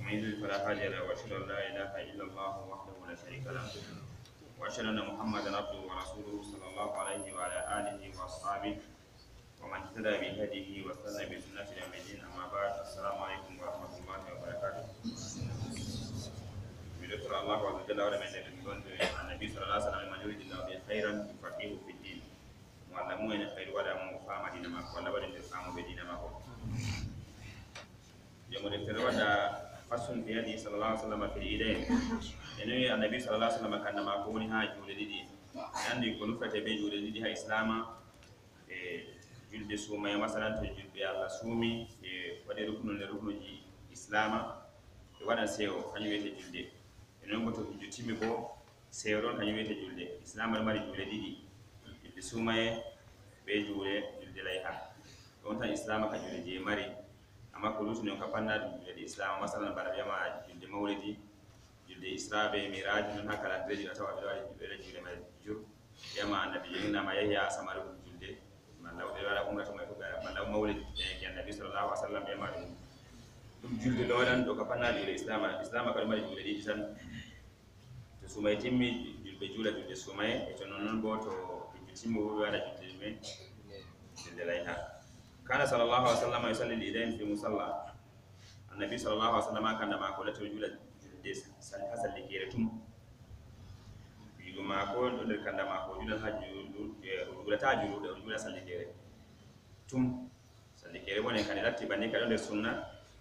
ومن يضلل فلا هادي له واشهد ان لا اله الا الله وحده لا شريك له واشهد ان محمدا عبده ورسوله صلى الله عليه وعلى اله واصحابه ومن اهتدى بهديه واستنى بسنته الى يوم الدين. اما بعد، السلام عليكم ورحمه الله وبركاته. بذكر الله عز وجل ولم النبي صلى الله عليه وسلم من يريد الله به خيرا يفقهه في الدين. معلمون ان خير ولا مفهم دينما ولا ولا تفهم بدينما هو. يوم الافتراء فصل في هذه صلى الله عليه وسلم في الإيدين. إنه النبي صلى الله عليه وسلم كان ما كونها جولدي عندي يكون فتبي جولدي ها إسلاما جلد سوما مثلا تجلد على سومي ودي ركن جي إسلاما وانا سيو هني بيت جلد إنه بتو جتيمي بو سيرون هني بيت جلد إسلاما ما جولدي جلد سوما بيجولد جلد لايها وانت إسلاما كجولدي ماري amma ko lutu ne ka fanna julde islam masalan bara yama julde mawlidi julde isra be miraj non hakala dreji na tawa be julde ma jur yama annabi yina ma yahya samaru julde man law de wala umratu ma ko man law mawlid ke annabi sallallahu alaihi wasallam yama dum julde do dan do ka fanna julde islam ka mari julde di tan to sumay timmi julde sumay e to non bo to timmo wala julde men julde layha. كان صلى الله عليه وسلم يصلي الإيدين في مصلى. النبي صلى الله عليه وسلم كان ما قلت وجود جلدس حسن لكيرتم يقول ما قول كان ما قول جلد وجود تاجر وجود حسن لكيرتم سلكير وانا كان رتب بني كانوا السنة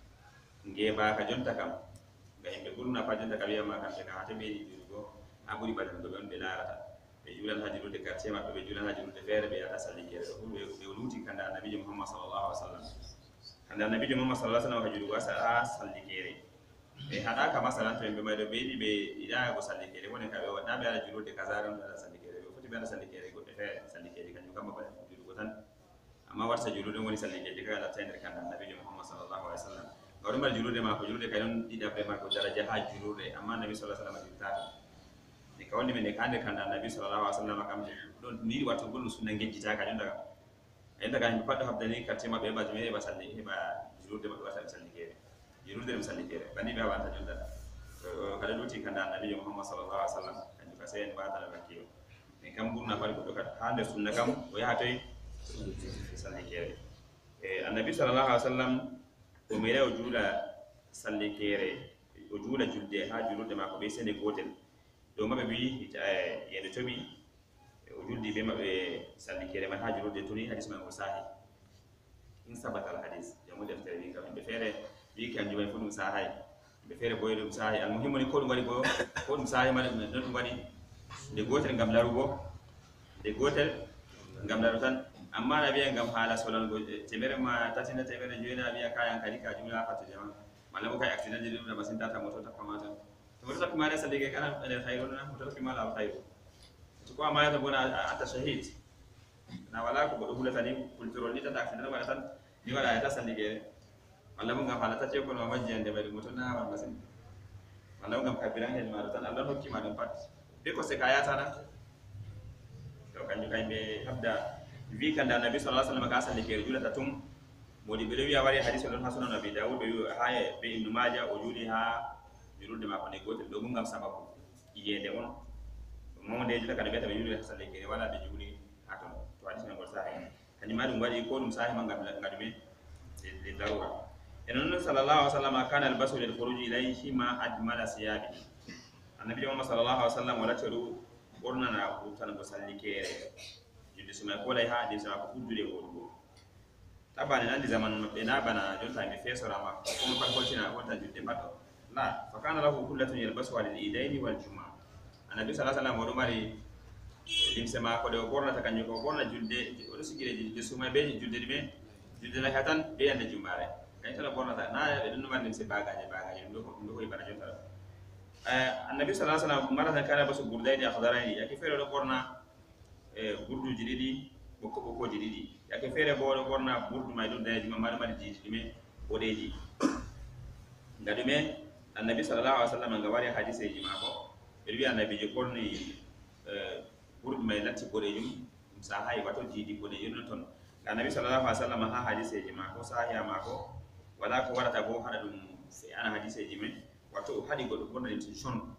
نجيبا كجنتا كم بهم بقولنا فجنتا كبير ما كان تكاتب يجوا أقولي بدل دبل بلارة bejulan hajiru de quartier mabbe bejulan hajiru de fere be ata salikere ko be luti kanda annabi Muhammad sallallahu alaihi wasallam kanda annabi Muhammad sallallahu alaihi wasallam hajiru wasa salikere be hada ka masalan to be maydo be ida go salikere woni ka be wada be ala jiru de kazaran ala salikere be foti be ala salikere go de fere salikere kan yukamba ba jiru go tan amma warsa jiru de woni salikere ka ala tayner kanda annabi Muhammad sallallahu alaihi wasallam gawri mal jiru de ma ko jiru de kayon ida be ma ko daraja ha jiru de amma annabi sallallahu alaihi wasallam jiru kawni men kande kanda nabi sallallahu alaihi wasallam kam don ni wato gulu sunna ngejita ka jonda enda kan faddo habdani katima be baji me ba salli ba jirude ba wasa salli kere jirude dem salli kere bani be wanta jonda kada luti kanda nabi Muhammad sallallahu alaihi wasallam kan ka sen ba tala bakiyo ni kam burna fari ko dokat hande sunna kam o ya toy salli kere annabi sallallahu alaihi wasallam o mere o jula salli kere o jula julde ha jirude ma ko be sene gotel do mabe bi yede tomi o juldi be mabe salli kere man hajuru de tuni hadis man sahi in sabata al hadis jamu deftere bi kam be fere bi kan jubay fu sahi be fere boydo sahi al muhimmu ni ko dum wadi ko dum sahi man dum wadi de gotel ngam larugo de gotel ngam laru tan amma na biya ngam hala solal go temere ma tatina temere joina biya kayan kadika jumla fatu jama malamu kay accident de dum na basin tata moto ta pamata تقول ما ليس لك أنا خيرنا وترك ما لا خير تقول ما يتبون أنت شهيد أنا ولا كبر ثاني قلت رولي تتأكد أنا مثلا دي ولا يتصل لك ولا ممكن حالة تجيبون وما جين دبل متنا ولا مثلا ولا ممكن كبيران هل مرتان الله نوكي ما نفعل بيكو سكايات أنا لو كان يكاين بهبدا في كان النبي صلى الله عليه وسلم قال لك رجولة تتم مودي بلوي أولي حديث الله حسن النبي داود هاي بإبن ماجه وجودها jirude ma ko ne gotel do ngam sababu yende on mo de jula kada beta be yuri hasalle kere wala be juli haton to hadis men gol sahi kany ma dum wadi ko dum sahi manga ngadume de darura enon sallallahu alaihi wasallam kana albasu lil khuruj ilayhi ma ajmala siyabi annabi Muhammad sallallahu alaihi wasallam wala teru borna na butan go salli kere jidde suma ko lay ha de sama ko uddude go tabane nan di zaman be na bana jonta be fesora ma ko ko koltina wonta jidde patto لا فكان له كلة يلبسها للإيدين والجمعة. النبي صلى الله عليه وسلم ورماري لمسما كده وقرنا تكني وقرنا جلد ورسكيل جلد سوما بين جلد دمين جلد لهاتان بين الجمعة. كأن تلا قرنا تنا بدون ما نمسي باغاني ندوه يبارك جل. النبي صلى الله عليه وسلم مرة كان بس بردين أخضرين يكفي له قرنا برد جديدي بكو جديدي يكفي له قرنا برد ما يدون ده جمعة ما جديد دمين وديجي. Gadume annabi sallallahu alaihi wasallam ngawari hadisi jima ko bi annabi je konni burd may latti bodejum sahay wato jidi bodejum ton annabi sallallahu alaihi wasallam ha hadisi jima ko sahiya mako wala ko warata bo hada dum sai ana hadise jime wato hadi godo borna intention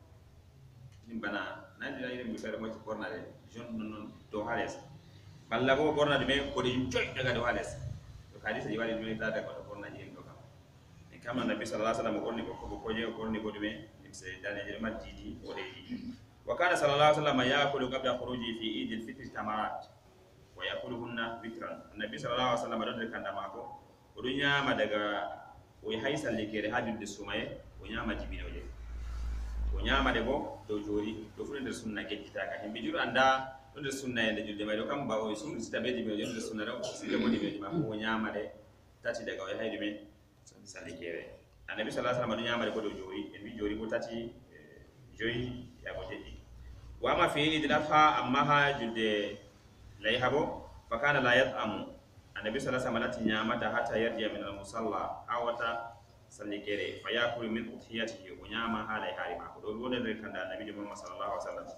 bana nandi na mi fere mo borna de jon non do hales balla bo borna de me ko de joy daga do hales to hadise ji wali do ta daga do borna ji do kam e kama nabi sallallahu alaihi wasallam onni ko je ko onni ko de me se dane je madidi o de wa kana sallallahu alaihi wasallam yaakulu qabla khuruji fi eid al-fitr tamarat wa yakuluhunna witran nabi sallallahu alaihi wasallam do kanda mako o do nyama daga o haysal likere hajul de sumaye o nyama jibinoje o nyama de bo do jori do fulde sunna gejjita ka himbe juro anda do sunna yende julde may do kam ba o sunna sita be jibinoje do sunna do sita mo jibinoje ma o nyama de tati daga o haydi me salikere annabi sallallahu alaihi wasallam do nyama de ko do jori en bi jori ko tati joyi ya ko jeji wa ma fi idlafa amma ha julde lay habo fakana la yat'amu annabi sallallahu alaihi wasallam nyama ta hatta yarji min al-musalla awata salikere fayakulu min uthiyatihi wa nyama halai hari ma ko do wona der kanda annabi Muhammad sallallahu alaihi wasallam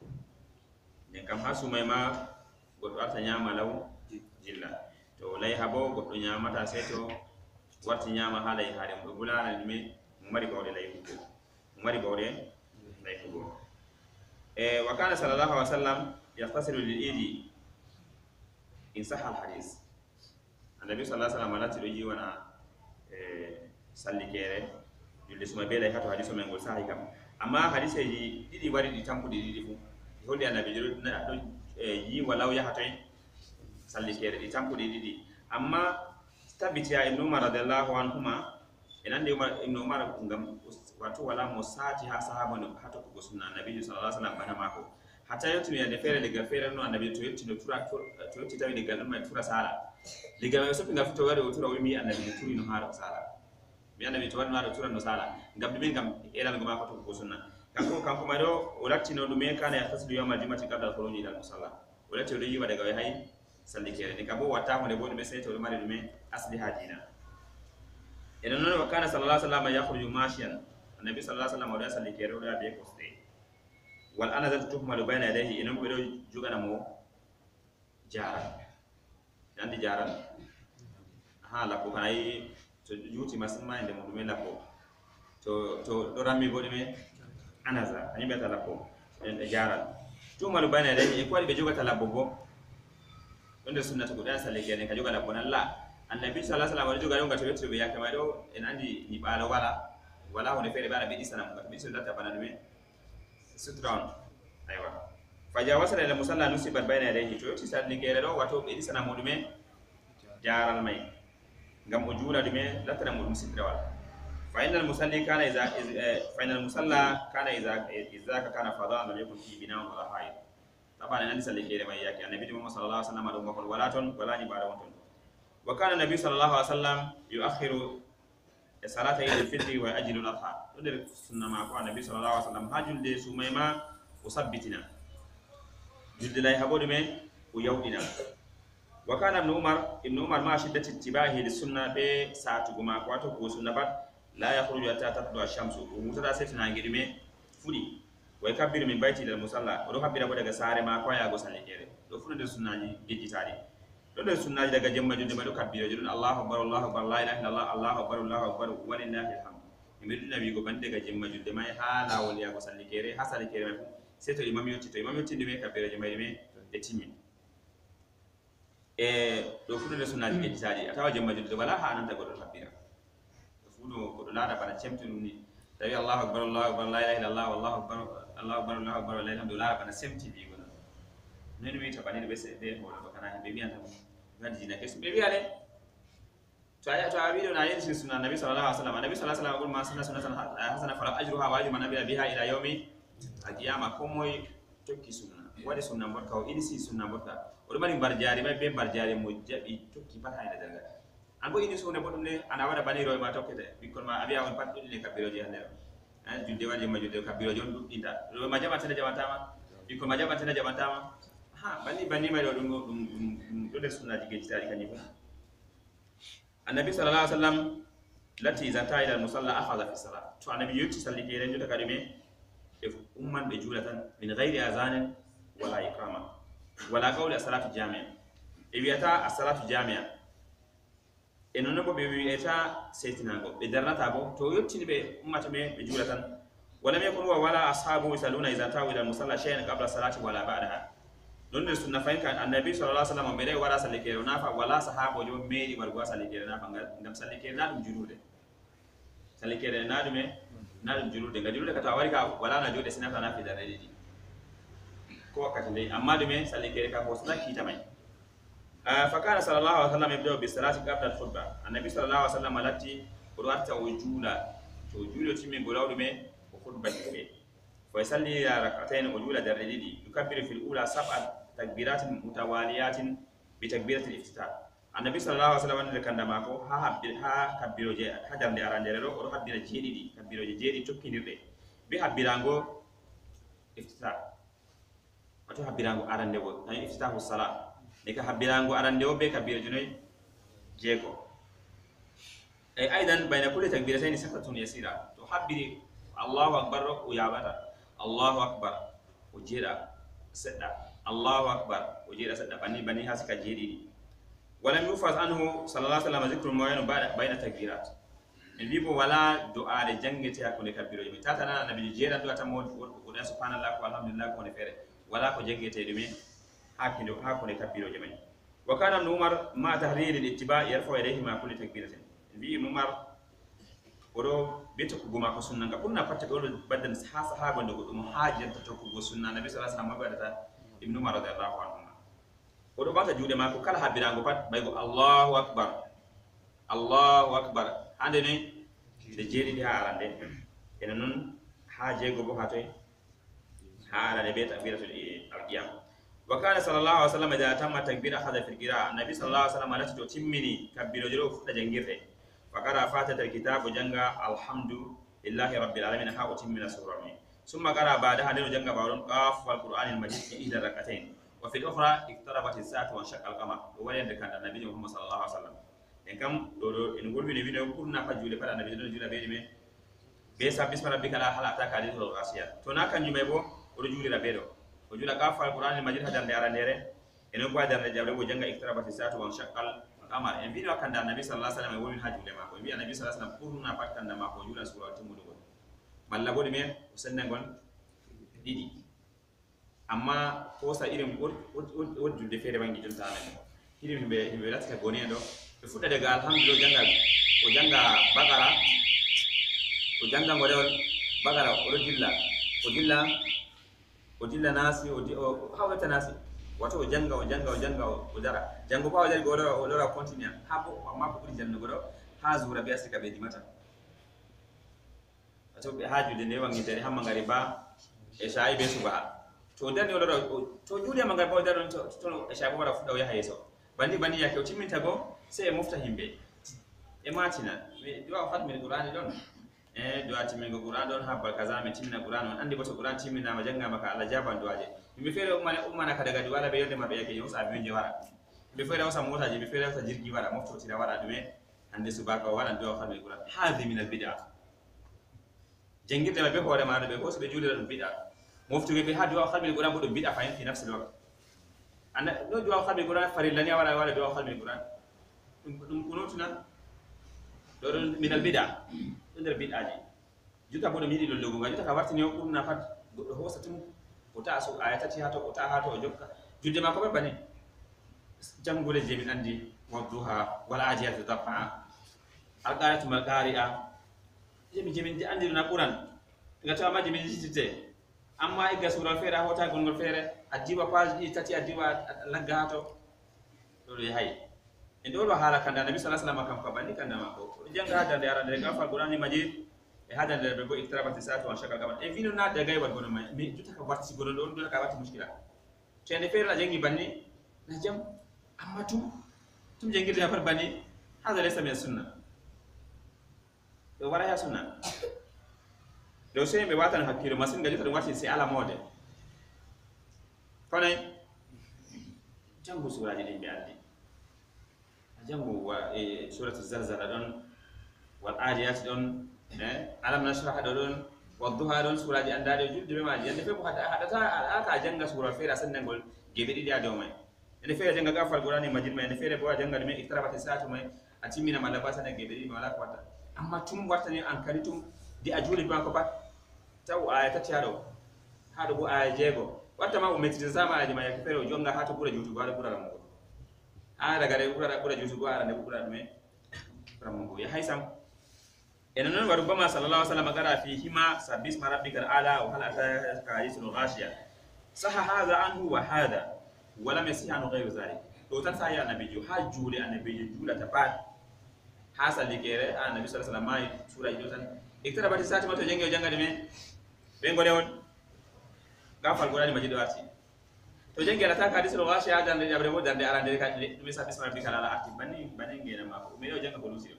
ne kam hasu mai ma godo ata nyama law jilla to lay habo godo nyama ta seto wati nyama halai hari mo bulana ni mari bawde lay ko mari bawde lay ko wa kana sallallahu alaihi wasallam yaqtasilu lil-idi in sahha al-hadith annabi sallallahu alaihi wasallam lati do jiwana sallikere julde suma be lay hato hadiso men gol sahi kam amma hadise ji didi wari di tampudi didi fu holli annabi do yi walaw ya hato sallikere di tampudi didi amma tabitiya ibn umar radhiyallahu anhuma enande ibn umar ngam wato wala musati ha sahaba no hato ko sunna annabi sallallahu alaihi wasallam bana mako hatta yotti ya de fere de gafere no annabi to yotti no tura to yotti tawi de galma tura sala diga me so pinga fito wari o tura wimi annabi turi no haro sala mi annabi to wadno tura no sala ngam be ngam elal ngam ko to ko sunna kanko ma do o latti no dume kana ya tasdu yawma jumati qabla khuruji ila musalla o latti do yiwa daga hay sallikere ni kabo wata mo de bo be seto mari dume asli hajina ina non wa kana sallallahu alaihi wasallam yakhruju mashiyan annabi sallallahu alaihi wasallam o sallikere o da be ko ste wal anazat tuhmalu bayna yadayhi ina ko do jugana mo jara yandi jaran hala ko hay to juti masma inde mo dum la ko to do rammi bodi me anaza ani beta la ko en jaran to malu bana de e ko be jogata la bobo onde sunnata ko dan sale kene ka jogala ko nalla annabi sallallahu alaihi wasallam jogala ngata wetu be yakama do en andi ni bala wala woni fere bala be disana ngata be sudata bana me sutron aywa faja wasala ila musalla nusibat bayna yadayhi to yotti sadni kere do wato be disana modume jaral may ngam o juula dume latana mo dum sidrawal fa innal musalli kana iza fa innal musalla kana iza kana fadha lam yakun fi bina wala haid tabana nan salli kere may yake annabi Muhammad sallallahu alaihi wasallam do ngol wala ton wala ni bara won wa kana nabi sallallahu alaihi wasallam yuakhiru salata al-fitr wa ajlu al-adha do der sunna ma ko annabi sallallahu alaihi wasallam hajulde sumayma usabbitina julde lay habode men o yawdina wa kana ibn umar ma shiddati ittibahi lis-sunna be satuguma ko to ko sunna bat la yakhruju hatta tatlu ash-shamsu mutada setina ngidime fudi way kabbiru min bayti dal musalla do kabbira bo daga sare ma ko ya go salikere do fu de sunnaji gejjitaade do de sunnaji daga jemma julde ma do kabbira judun Allahu akbar la ilaha illallah Allahu akbar walillahi alhamd imir nabi go bande daga jemma julde ma hala wal ya go salikere hasalikere ma seto imam yotti de me kabbira jemma me e timmi do fu de sunnaji gejjitaade atawa jemma julde wala ha ananta go do kabbira do fu do ko do laada bana cemtinu ni tawi Allahu akbar la ilaha illallah wallahu akbar Allahu akbar la ilaha illallah bana semti bi gona nenu mi tabani be se be hono kana be bianta ngadi na kesu be biale to aya to abido na yin sunna nabi sallallahu alaihi wasallam nabi sallallahu alaihi wasallam ma sunna hasana fala ajruha wa ajru man nabi biha ila yawmi alqiyama ko moy tokki sunna wadi sunna barka o inisi sunna barka o mari barjaari may be barjaari mo jabi tokki pat hayda daga anbo ini sunna bodum ne ana wada bani roy ma tokkete bikon ma abiya on pat dudde kabiroji hande an julde wadi ma julde kabiroji on duddinta roy ma jabata na jabatama bikon ma jabata na jabatama ha bani may do dum do de sunna dige tari kanyi ko annabi sallallahu alaihi wasallam lati zata ila musalla akhadha fi salat to annabi yuti salli ke renjo takadime e umman be julatan min ghairi azanin wala iqama wala qawli salatu jami'a e wiata as-salatu jami'a non bo be eta setina go be darnata bo to yottini be ummata me be julatan wala me kun wala ashabu saluna idza tawu ila musalla shay'an qabla salati wala ba'daha non de sunna fayin kan annabi sallallahu alaihi wasallam be wala salike nafa wala sahabo jo meedi wargo salike nafa ngam salike na dum junude salike na dum na dum junude ngadi ka tawari ka wala na jode sinata na fi darede di ko wakati dai amma dum salike ka ko sunna kita mai فكان صلى الله عليه وسلم يبدأ بالصلاة قبل الخطبة النبي صلى الله عليه وسلم التي قرأت وجولا تيمي قراو دمي وخطبة كبير فيصلي ركعتين وجولا درديدي يكبر في الأولى 7 تكبيرات متواليات بتكبيرة الافتتاح النبي صلى الله عليه وسلم كان دماغو ها كبيرو جي حجر دي أرانديرو ورو حبير جيدي كبيرو جيدي تكينير دي بحبيرانغو افتتاح وتو حبيرانغو أرانديرو يعني افتتاح الصلاة nika habbirango arande o be kabira junoy jego ay aidan bayna kulli takbiratayn sakatun yasira to habbiri Allahu akbar o yabata Allahu akbar o jira sedda Allahu akbar o jira sedda bani hasika jeri wala yufaz anhu sallallahu alaihi wasallam zikru mawana bayna takbirat en bibo wala du'a de jangete hakkunde kabiro mi tata na nabi jera do tamo o subhanallah walhamdulillah ko ne fere wala ko jangete dum hakindo hakune kabiro jama'i wa kana ibn umar ma tahriri al-ittiba' yarfa ilayhi ma kulli takbiratin bi ibn umar odo beto ko goma ko sunna ga kunna fatta do baddan sahaba ndo go dum hajjanta to ko sunna nabi sallallahu alaihi wasallam badata ibn umar radhiyallahu anhu odo bata juude ma ko kala habirango pat baygo Allahu akbar hande ne de jeri di harande enen non haaje go bo hatoy haala de beta takbiratul al-qiyam وكان صلى الله عليه وسلم إذا تم تكبير أخذ في القراءة النبي صلى الله عليه وسلم لا تتمني كبير جلو فتا جنجيره فقرأ فاتت الكتاب وجنغا الحمد لله رب العالمين ها وتمنا سورة ثم قرأ بعدها نلو جنغا بارون قاف والقرآن المجيد في إحدى ركعتين وفي الأخرى اقتربت الساعة وانشق القمر وولد كان النبي محمد صلى الله عليه وسلم إن كم نقول في نبينا كنا فجول فلا النبي جل بيدمه بيسا بسم ربك لا حل أتاك حديث الغاسية تناك نجمعه ورجول ربيدو وجولا كافر القرآن المجيد هذا اللي أرانيره إنه بعد أن جابره وجنga اقتربت الساعة وانشق القمر إن بينه كان النبي صلى الله عليه وسلم يقول من هاجم لما هو النبي صلى الله عليه وسلم كلنا فكان لما هو جولا سورة تمودون مالا بود مين وسنن قول ديدي أما فوسا إيرم ود جود فيرة بانجي جل تعالى إيرم بيلات كغوني ده بفوت ده قال الحمد لله وجنga بقرة وجنga مودل بقرة ojilla nasi hawata nasi wato janga odara jango pa wajal godo odora continue habo amma ko buri janno godo ha zura bi asika be dimata wato be hajude ne wangi tare hamma ngari ba e sai be suba to dan odora to jude manga ba odara to e sai bo wara fuda ya hayeso bandi yake o timinta go sai mufta himbe e matina be do fatmi qur'ani don do atimingo Qur'an don habba kaza me timina Qur'an on andi boto Qur'an timina ma janga maka Allah jaban duaje mi fere ummana ka daga duwala be yonde mabbe yake yosa be wara mi fere wasa mota je mi fere wasa jirgi wara mofto tira wara dume ande subaka wala do fa be Qur'an hadhi min al bid'ah jengirde be hore ma be ko so be julira dum bid'ah mofto be hadu wa khalmi Qur'an bodum bid'ah fa fi nafsi al waqt anda do do khalmi Qur'an farillani wala do khalmi Qur'an dum kunutuna do min al bid'ah nder bid'aji juta bodo mi yidi lollugo ngam juta ka wartini o kurna fat goddo hosatum o ta so ayatati hato o ta hato o jokka judde ma ko be bani jangule je min andi wadduha wal ajiyatu tafa alqayatu malqari'a jemi je andi na Qur'an ngata ma jemi jitite amma iga sura fere hota gongol fere ajiba page tati ajiba lagga hato do hay en do hala kanda nabi sallallahu alaihi wasallam kam ko bandi kanda mako janga hada de arande ga fa Qur'ani majid e hada de be go iktarabati saatu wa shakal kaman e vino na de gay wat gono mai mi juta ka warti gono don do ka warti muskila tene fer la jangi banni na jam amma tum jangi de far banni hada laysa min sunna do wara ya sunna do sai be watan hakkilo masin ga juta warti sai ala mode konay jangu suraji de be andi jangu wa suratu zalzala don wal adiyat don alam nashrah don wadduha don suraji andade julde be ma yande fe ko hadata aka janga sura fere sannan gol gebe didi ado mai ene fere janga gafal qur'ani majid mai ene fere bo janga me iktarabat saatu mai atimina mala basana gebedi mala kwata amma tum wartani an kalitum di ajuli banko pat taw aya tatiado hado go aya jego wata ma umetiza sama aje ma yakfero jonga hata bura jutu bara bura ramu daga re bura jutu go ara ne bura me ramu ya haisam enanon waru bama sallallahu alaihi wasallam gara fi hima sabis marabbikal ala wa hal ataka hadisul ghashiya saha hadha anhu wa hadha wala masihan ghayr zalik to tan sa ya nabi ju hajjuli annabi jula tabat hasal likere annabi sallallahu alaihi wasallam sura idotan iktara bati sati mato jenge jangade men be ngone won gafal gorani majido arti to jenge la taka hadisul ghashiya dan de jabre mo dan de arande ka dum sabis marabbikal ala arti bani ngena mako me yo janga ko lusi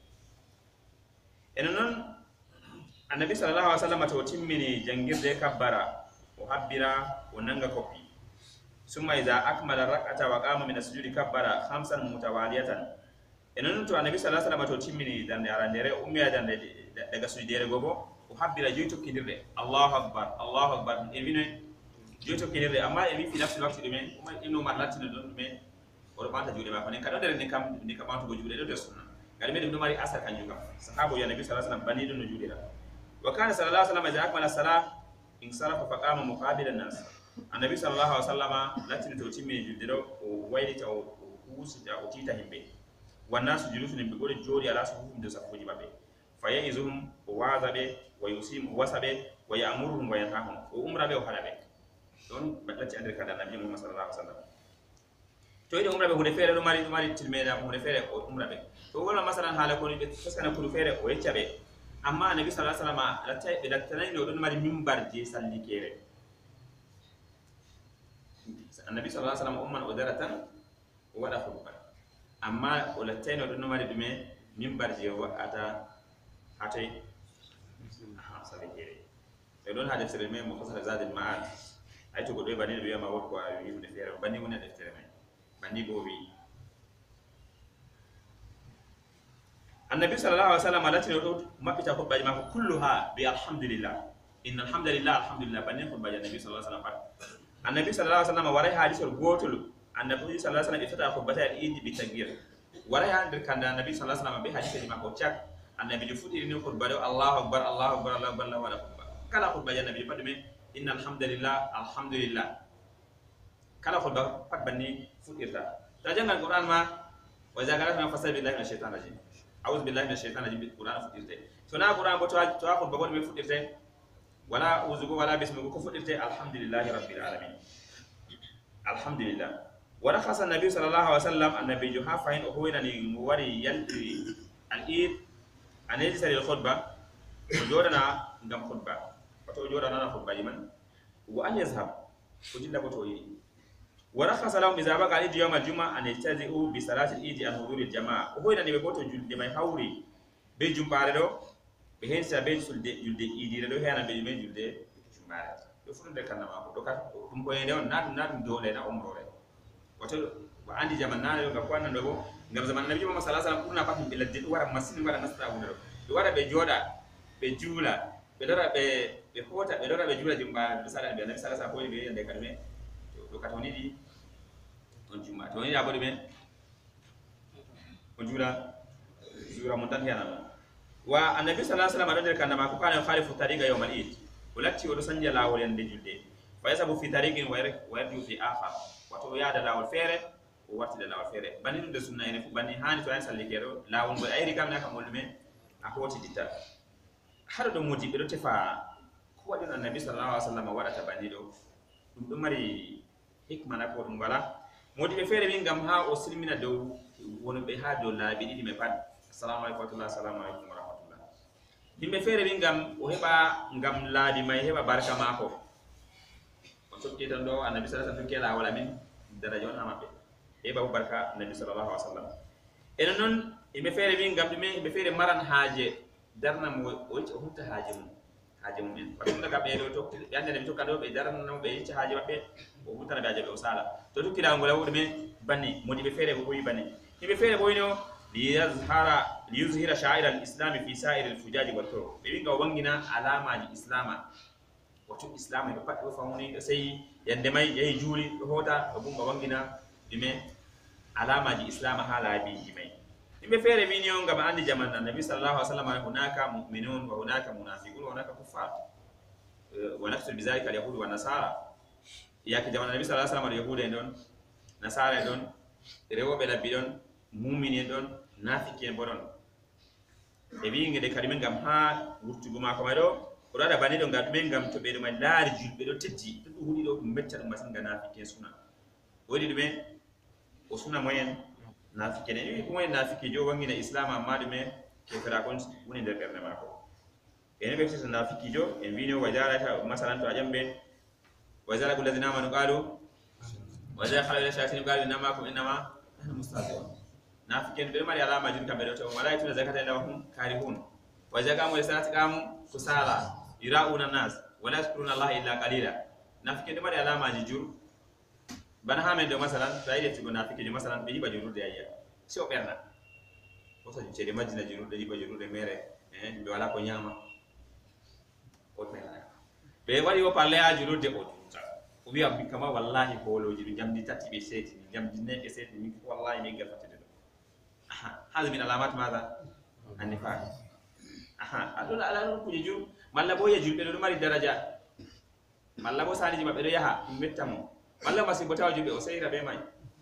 enanon annabi sallallahu alaihi wasallam to timmini jangirde kabbara o habbira o nanga kopi summa idha akmala rak'ata wa qama min as-sujudi kabbara khamsan mutawaliyatan enanon to annabi sallallahu alaihi wasallam to timmini dande arandere ummiya dande daga sujudere gobo o habbira joyto kindirde Allahu akbar evine joyto kindirde amma evi fi nafsi waqti dumen umma ibn umar latino don dumen o banta juude ma ko ne kado dere ni kam bantu go juude do sunna gari medum mari asar kanju kam sahabo ya nabi sallallahu alaihi wasallam bani don juude wa kana sallallahu alaihi wasallam idha akmala salat in sarafa fa qama muqabilan nas annabi sallallahu alaihi wasallam latin to timmi juude do o waylita o husuja o tita himbe wan nas julusun bi gode jori ala suhum de safuji babbe fayaizum wa wazabe wa yusim wasabe wa ya'muruhum wa yanhahum o umrabe o halabe don badati andre kada nabi muhammad sallallahu alaihi wasallam to ide umrabe hunde fere do mari tilmeda hunde fere o umrabe to wala masalan hala ko be taskana kulu fere o yeccabe amma nabi sallallahu alaihi wasallam latta be dattana do mari mimbar je salli kere annabi sallallahu alaihi wasallam umman udaratan wala khutba amma o latta do mari dume mimbar je wa ata hatay salli kere e don hade sere me mo fasala zadil ma'ad ay to go do bani be ma wot ko ayi hunde fere bani wona deftere me bani bobi annabi sallallahu alaihi wasallam alati do mapita ko baji mako kulluha bi alhamdulillah innal hamdalillah bani ko baji annabi sallallahu alaihi wasallam annabi sallallahu alaihi wasallam waray hadithul gotul annabi sallallahu alaihi wasallam ifata ko bata idi bi takbir waray handir kanda annabi sallallahu alaihi wasallam be hadith mako chak annabi ju fudi ni ko bado Allahu akbar wala kala ko baji annabi padme innal hamdalillah kala ko ba pat banni futirta ta jangal qur'an ma wa zakarna fasal billahi minash shaitanir rajim a'udhu billahi minash shaitanir rajim qur'an futirte to na qur'an bo to ko ba be futirte wala uzugo wala bismigo ko futirte alhamdulillahi rabbil alamin alhamdulillah wa rakhasa nabi sallallahu alaihi wasallam annabi juhafain o hoyna ni wari yalti al-eid anaji sari khutba o jodana ngam khutba to jodana na khutba yiman wa an yazhab ko dilla ko to yi ورخص لهم إذا بقى عليه يوم الجمعة أن يجتزئوا بصلاة العيد عن حضور الجماعة وهو إنه بيقول جلد ما يحاوري بيجمع عليه بهين سبيل جلد إيدي له هنا بيجمع جلد جمعة يفرض ذلك نما دوكا تمكوين ده نات دولة نا عمره وتو عندي زماننا لو كقوانا نبو نعم زمان النبي محمد صلى الله عليه وسلم كنا فاهم بلاد ورا مسلم ورا نستا ونرو ورا بجودا بجولا بدورا بهوتا بدورا بجولا جمعة بسالة النبي صلى الله عليه وسلم هو اللي بيجي عندك do katoni di on juma to ni abodi men on jura montan yana wa annabi sallallahu alaihi wasallam radar kana ma ko kana khalifu tariqa yawm al-eid ulati o sanja lawol en de julde fa yasabu fi tariqin wa yarju fi akhar wato ya da lawol fere o warti da lawol fere bani de sunna ene fu bani hani to an salli kero lawol bo ayri kam na kam molme a hoti ditta har do modi be do tefa ko wadi annabi sallallahu alaihi wasallam wadata bani do dum mari hikma na ko dum wala modi be fere min gam ha o silmina dow wono be ha do laabi didi me pat assalamu alaikum wa rahmatullah himbe fere min gam o heba gam laadi may heba barka mako o tokki tan do annabi sallallahu alaihi wasallam kela wala min daraja on amabe heba barka annabi sallallahu alaihi wasallam enen non himbe fere min gam dum himbe fere maran haaje darna mo o hutta haaje mum en patunda gabe do to yande dem to kado be darno be yici haaje mabbe o hutana be haaje be o sala to tukki da ngola wudi be banni modi be fere bo yi banni be fere bo yino liyuzhira sha'ir al-islam fi sa'ir al-fujaj wal turuq be winga wangina alama ji islama wato islam be pat do famuni sai yande mai yayi juli do hota do bumba wangina bime alama ji islam hala bi mai imbe fere minion ngam andi jaman annabi sallallahu alaihi wasallam hunaka mu'minun wa hunaka munafiqun wa hunaka kuffar wa nafsu bizalika al-yahud wa nasara yaki jaman annabi sallallahu alaihi wasallam yahude don nasara don rewobe labbi don mu'mini don nafiki en boron e wi ngede kadi men ngam ha wurtugo mako may do o rada bani do ngam men ngam to be do may laari julbe do teddi to hudi do metta dum masin ga nafiki suna wodi dum o suna moyen nafiki ne wi ko moyen nafiki jo wangi na islam amma dum ke fera kon woni der berne mako ene be tisa nafiki jo en vino wajarata masalan to ajambe wajara kul ladina amanu qalu wajara khala ila shayatin qalu inama inama nahnu mustahzi'un nafiken be mari alama jin kambe do to malaitu na zakata ila hum karihun wajagamu lisanati qamu kusala yurauna nas wala yaskuruna allah illa qalila nafiken be mari alama jijur bana hamen do masalan sayde tigo nafike do masalan be yiba juru de ayya so berna o so cede majina juru de yiba juru de mere be wala ko nyama o tena be wari o parle a juru de o o wi abbi kama wallahi holoji do jamdi tati be seti jamdi ne be seti mi wallahi mi gafati هذا من علامات ماذا؟ النفاق. أدل على أنه يجوا مالا بو يجوا بدو ماري درجة مالا بو ساني جما بدو يها متامو مالا ما سيبوتا وجوا بو سيرا بماي.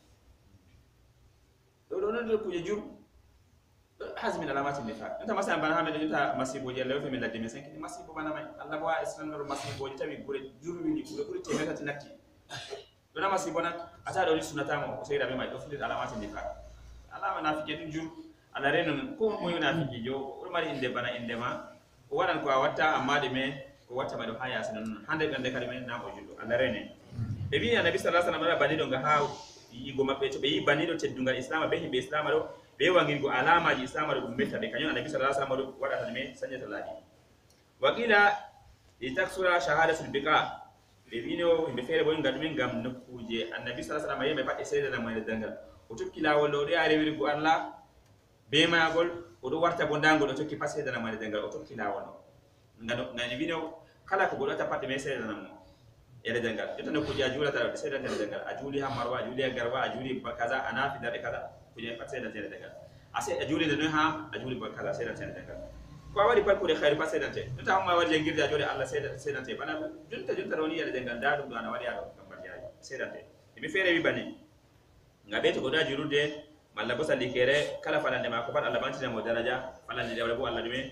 لو نقول يجوا هذا من علامات النفاق. أنت مثلا بنا هم نجتا مسيبو جل لو في من الدنيا سنك مسيبو بنا ماي الله بو إسلام نور مسيبو جتا بيقول جرو بيني بيقول تيمتا تنكي. لو نا مسيبو نا أتا دولي سنة تامو سيرا بماي تفضل علامات النفاق. alama nafike dum jur ala renon ko mo nafiki jo o mari inde bana inde ma o wadan ko watta amma de me ko watta ma do haya sanan hande gande kadi men na o judo ala rene be bi annabi sallallahu alaihi wasallam bani do ga ha yigo mabbe to be yi bani do teddungal islam be himbe islam do be wangirgo alama ji islam do metta be kanyon annabi sallallahu alaihi wasallam do wadata me sanya taladi waqila litaksura shahadatul biqa be bino himbe fere bo ngam men ngam nokuje annabi sallallahu alaihi wasallam yeme badde seede na mo dangal o tokki lawol do yaare wirgo Allah be magol o do warta bo dango do tokki passé dana mari dangal o tokki lawol ngado ngani bino kala ko godo ta patte me seeda nan mo yede dangal to no ko jula ta seeda tan dangal ajuli ha marwa ajuli garwa ajuli kaza anafi dade kaza ko je patte seeda tan dangal ase ajuli de ha ajuli ba kaza seeda tan dangal ko wadi par ko de khairu patte seeda tan to ta ma wadi ngirda jode Allah seeda tan bana junta roni yede dangal dadu do ana wadi ado kambar jaaji seeda tan be fere bi bani ngabe to goda jurude malla bo salli kere kala falande mako pat Allah bantina mo daraja falande dewle bo Allah dume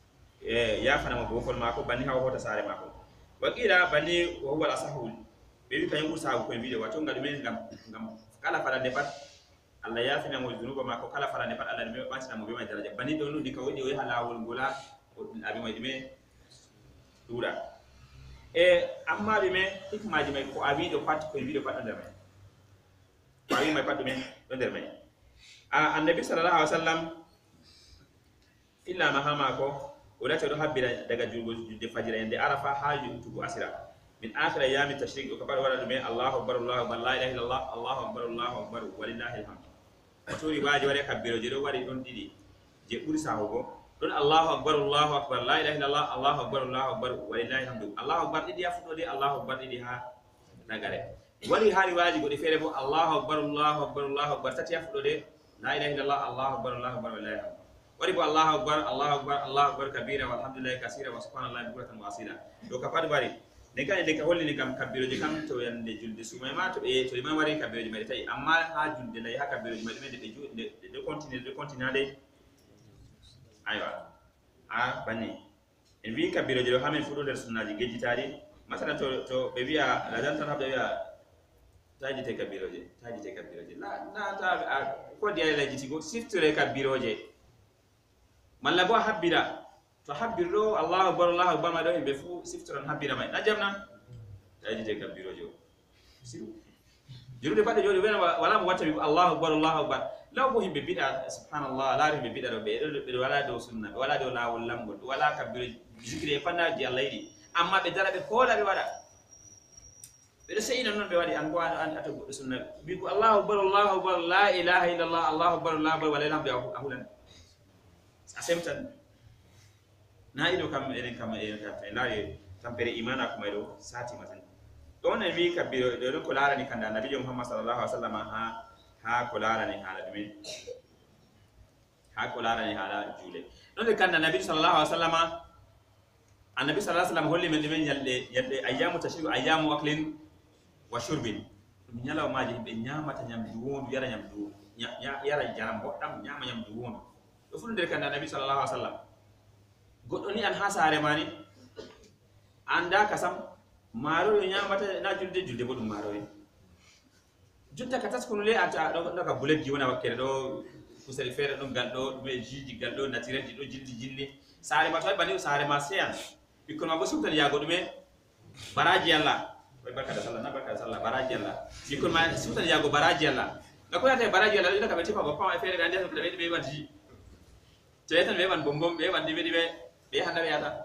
ya fana mo bo fol mako banni hawo hota sare mako wakila banni ko huwa asahul be bi kanyum sahabu ko video wato ngadume ngam kala falande pat Allah ya fina mo zunuba mako kala falande pat Allah dume bantina mo be ma daraja banni do no dika wodi o halawol gola abi mo dume dura amma dume hikmaji mai ko abi do pat ko video pat ndame bayi mai padu men don der mai annabi sallallahu alaihi wasallam illa mahama ko wala to habbira daga jugo de fajira yande arafa haju tugo asira min akhir ayami tashrik ko bar wala dum Allahu akbar Allahu akbar la ilaha illallah Allahu akbar Allahu akbar walillahi alhamd to riwaji wala kabbiro je do wari don didi je buri sahugo don Allahu akbar la ilaha illallah Allahu akbar walillahi alhamd Allahu akbar didi afudo de Allahu akbar didi ha nagare wali hari waji go de fere bo Allahu akbar tati afudo de la ilaha illallah Allahu akbar wallahi wali bo Allahu akbar kabira walhamdulillah kaseera wa subhanallahi bukratan wa asila do ka pad bari ne kan de ka holli ni kam kabiro je kam to yande julde sumay ma to be to ma wari kabiro je mari tay amma ha julde lay ha kabiro je mari de continue de aywa bani en wi kabiro je do hamen fudo der sunnaji gejitari masala to be wiya la dan tan habda wiya taji te kabiroje na ta ko dia la jitigo sifture kabiroje malla bo habbira to habbiro Allahu akbar ma do be fu sifturan habbira mai najamna taji te kabiroje siru jurude badde jodi wala mo watta bi Allahu akbar law bo himbe bida subhanallah la himbe bida do be wala do sunna wala do lawol lamgol wala kabiro zikri e fanda di Allah idi amma be dara be kola be wada be sayina non be wadi an go an ato sunna bi ko Allahu akbar la ilaha illallah Allahu akbar wa la ilaha illallah ahulan asemtan na ido kam laare tampere imana ko maydo sati matan don ne mi kabiro do ko laara ni kanda nabi Muhammad sallallahu alaihi wasallam ha ko laara ni hala dum hako larani hala jule non de kan nabi sallallahu alaihi wasallam annabi sallallahu alaihi wasallam holli men de men yalde ayyamu tashriq ayyamu aklin wa shurbin dum nyala maaji be nyamata nyamdu wondu yara nyamdu yara jaram boddam nyama nyamdu wondu do fu de kan nabi sallallahu alaihi wasallam goddo ni an hasare mani anda kasam maro nyamata na julde bodum maro jutta ka taskunu le ata do ka bulet ji wona wakkere do kusari fere do galdo be jiji galdo naturel di do jilli sare ma to bani sare ma seyan bikon ma bo sumtan yago dume baraji yalla way barka da sallah baraji yalla bikon ma sumtan yago baraji yalla da ko yata baraji yalla do ka be tifa ba pa fere da ndesa be wanti jeetan be wan bombom be wan dibe be handa be yata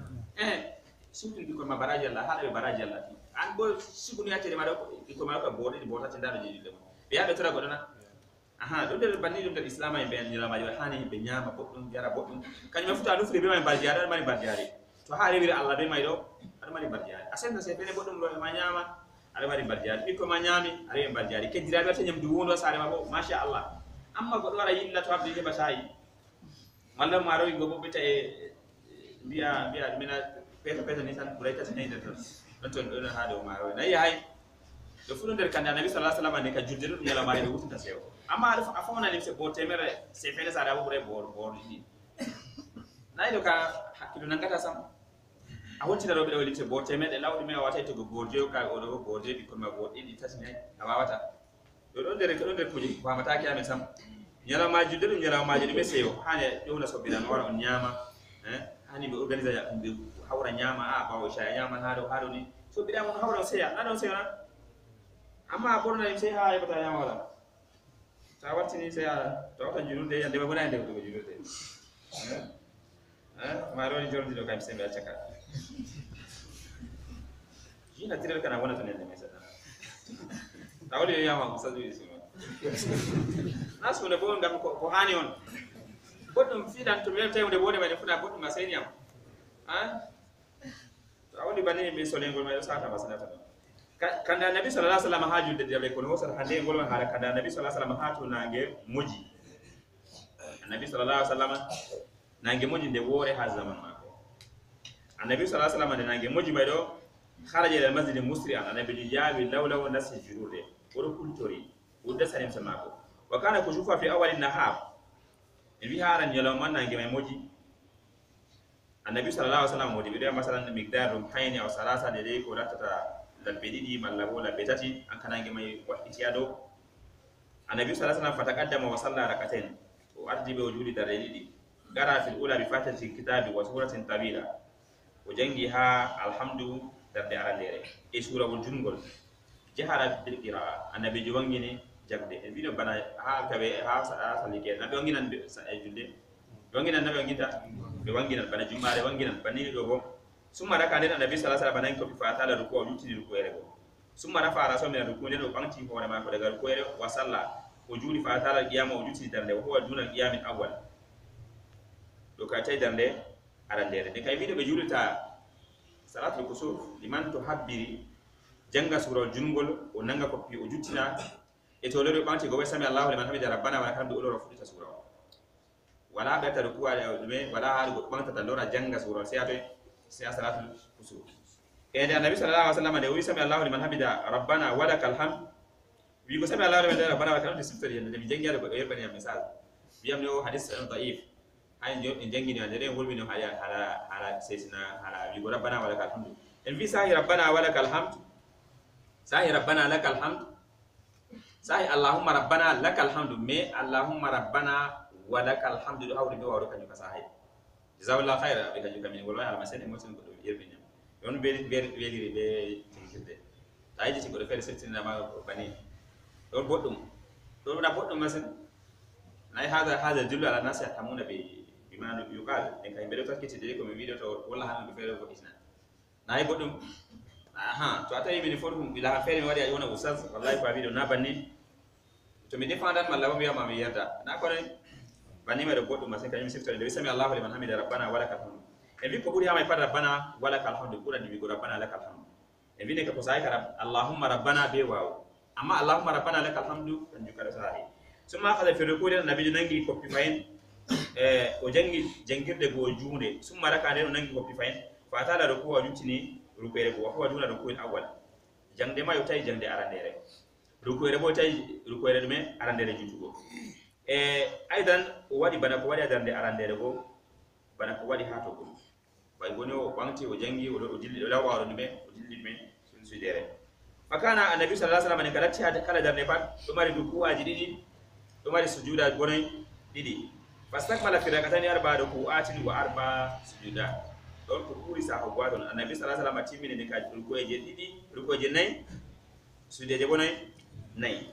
sumtan bikon ma baraji yalla hada be baraji yalla an bo sigunu yatere ma do ko ma ko bode di bota tindaro je dum be yabe tora godona aha do de bandi dum de islam ay ben nyala ma yo hani be nyama boddum jara boddum kany ma futa do fri be ma bardiare mari bardiare to haare wi Allah be may do ada mari bardiare asen se fene boddum lo ma nyama ada mari bardiare bi ko ma nyami ada bardiare ke dirabe ta nyam du wondo sare ma bo masha Allah amma goddo wara yilla to abdi ba sayi walla ma ro go bo beta e biya mina peta ni tan burayta tan ida ton do haado ma ro nay hay do fu nder kanda nabi sallallahu alaihi wasallam ne ka juddiru nyala ma be wutunta sew amma a fona ni se bo temere se fene sare abo bure bor ni nay do ka hakkido nangata sam a wonti da robe do lite bo temede lawdi me wata to go borje ka o do borje bi ko ma bo didi tasne a wawata do nder kuji ko amata ki amen sam nyala ma juddiru nyala ma jidi me sew hane do na so bidan wara on nyama hani be organize ya be hawra nyama a bawo sha nyama hado ni so bidan on hawra seya na don seya amma borna ni sai ha yabata nyama wala ta wartini sai to ka junude yande ba bonande ko junude ma ro ni jordi do kam sembe chaka jina tirer kana wona to nende mesa tawli yama ko sadu isima nasu ne bo ngam ko hani on bodum fidan to mel tawde bode ba fuda bodum ma sai nyam tawli bani be solengol ma sata basanata kanda nabi sallallahu alaihi wasallam haju de jabe ko no sar hande ngol man hala kanda nabi sallallahu alaihi wasallam hatu nange moji nabi sallallahu alaihi wasallam nange moji de wore ha zaman mako annabi sallallahu alaihi wasallam nange moji baydo kharaja ila masjid musri'an annabi jabi lawla nasi jurude woro kultori wudda salim samako wa kana kushufa fi awal an-nahar bi haran yalo man nange may moji annabi sallallahu alaihi wasallam modi bido masalan miqdarum hayni aw salasa de ko ratata dal bedidi malla wala betati an kanange may waditi ado annabi sallallahu alaihi wasallam fataqaddama wa salla rak'atayn wa arjibe wujudi dalili gara fil ula bi fatati kitabi wa suratin tabila wa jangiha alhamdu darde arandere e sura wal jungol jahara bil qira'a annabi jawangini jabde e bido bana ha kabe ha salike nabi wanginan be julde wanginan nabi wangita be wanginan bana jumaare wanginan bani do bo summa raka den annabi sallallahu alaihi wasallam ko fa taala ruku yuti ruku ere go summa rafa rasul min ruku den do banti hore ma ko daga ruku ere wa salla wujudi fa taala qiyama wujuti darde huwa duna qiyamin awwal do ka tay darde arandere de kay video be julita salatul kusuf liman tuhabbiri janga sura jungol o nanga ko pi o jutina e to lero banti go sami allah liman hamida rabbana wa hamdu ulura fudita sura wala beta ruku ala me wala hal go banta tan lora janga sura sai salatul kusuf e da nabi sallallahu alaihi wasallam de wi sami allah liman hamida rabbana wa lakal hamd wi go sami allah liman hamida rabbana wa lakal hamd siftori yende mi jangi ala ko yerbani am misal wi am no hadith da'if ay jo en jangi ni ande ngol mi no hala sesina hala wi go rabbana wa lakal hamd en fi sahi rabbana wa lakal hamd sahi rabbana lakal hamd sahi allahumma rabbana lakal hamd me allahumma rabbana wa lakal hamd do hawri be wawro kanyu kasahay jazakallahu khaira be kanyu kamin wala hala masene mo sen ko yerbini yon be weliri be tinkirde tayji ci ko do fere setina ma ko bani do boddum do na boddum masen nay hada jullu ala nas yahtamuna bi bima yuqal en kay be do takkiti de ko mi video to wala hanan be fere ko isna nay boddum to atay mi fotum ila fere mi wadi ay wona ustaz wallahi fa video na banni to mi defandan malla mo biya ma mi yerda na ko bani me do boddum masen kay mi siftore de sami allah liman hamida rabbana wa lakal hamd e bi ko buri ha may fada rabbana wa lakal hamd ko dandi mi go rabbana lakal hamd e bi ne ko say ka allahumma rabbana be waaw amma allahumma rabbana lakal hamd kan jukara sahi summa qala fi ruku'i nabi nangi ko fi fayin o jangirde go juunde summa raka nden o nangi hoppi fayin fa tala ruku wa juntini rukuyere go wa duna rukuyel awwal jangde ma yo tawi jangde arandere rukuyere bo tawi rukuyere ɗume arandere jutugo aidan o waɗi bana ko waɗi adarde arandere go bana ko waɗi ha to ɗum bay goni o ɓamti o jangi o dilli o lawaɗo ɗume o dilli ɗume sudere fakana annabi sallallahu alaihi wasallam ne kala tiade kala darde pat ɗo mari rukuwaji ɗiɗi ɗo mari sujuda gonoy ɗiɗi fastakmala fi rakatani arba ruku'atin wa arba sujuda don ko ɓuri saho gwaton annabi sallallahu alaihi wasallam timmini ne ka rukueje ɗiɗi rukueje nayi sujudeje gonoy nayi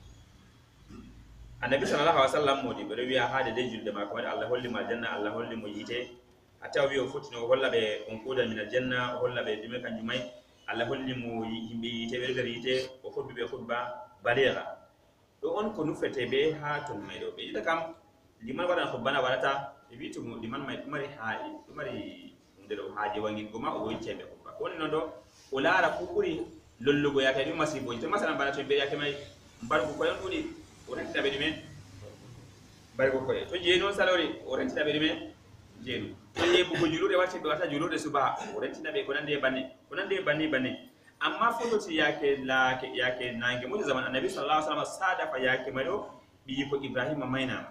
annabi sallallahu alaihi wasallam modi ɓeɗo wiya haade de julde mako waɗi Allah holli ma janna Allah holli mo yite hatta o wi o fottino o holla ɓe on kuudan min aljanna o holla ɓe ɗume kanjum may Allah holli mo yimɓe yite ɓe nder yite o hubbi ɓe hutba baliga ɗo on ko nufete ɓe ha ton may ɗo ɓe yiɗa kam liman waɗan hubbana waɗata ɓe wi to liman may ɗum mari haaji ɗum mari hunde ɗo haaji wangilgo ma o yecce ɓe hubba ko woni noon ɗo o laara ko ɓuri lollugo yake ɗum masiboji to masalan bana to ɓe yake may mbargo koyon ɗuɗi o rentina ɓe ɗumen mbargo koye to jeeni on salori o rentina ɓe ɗumen jeenu to yeɓugo julurde watti ɓe watta julurde subaha o rentina ɓe ko nandi e banni amma fototi yake nange muji zaman annabi sallallahu alaihi wasallam sadafa yake may ɗo ɓiyi ko ibrahima maynama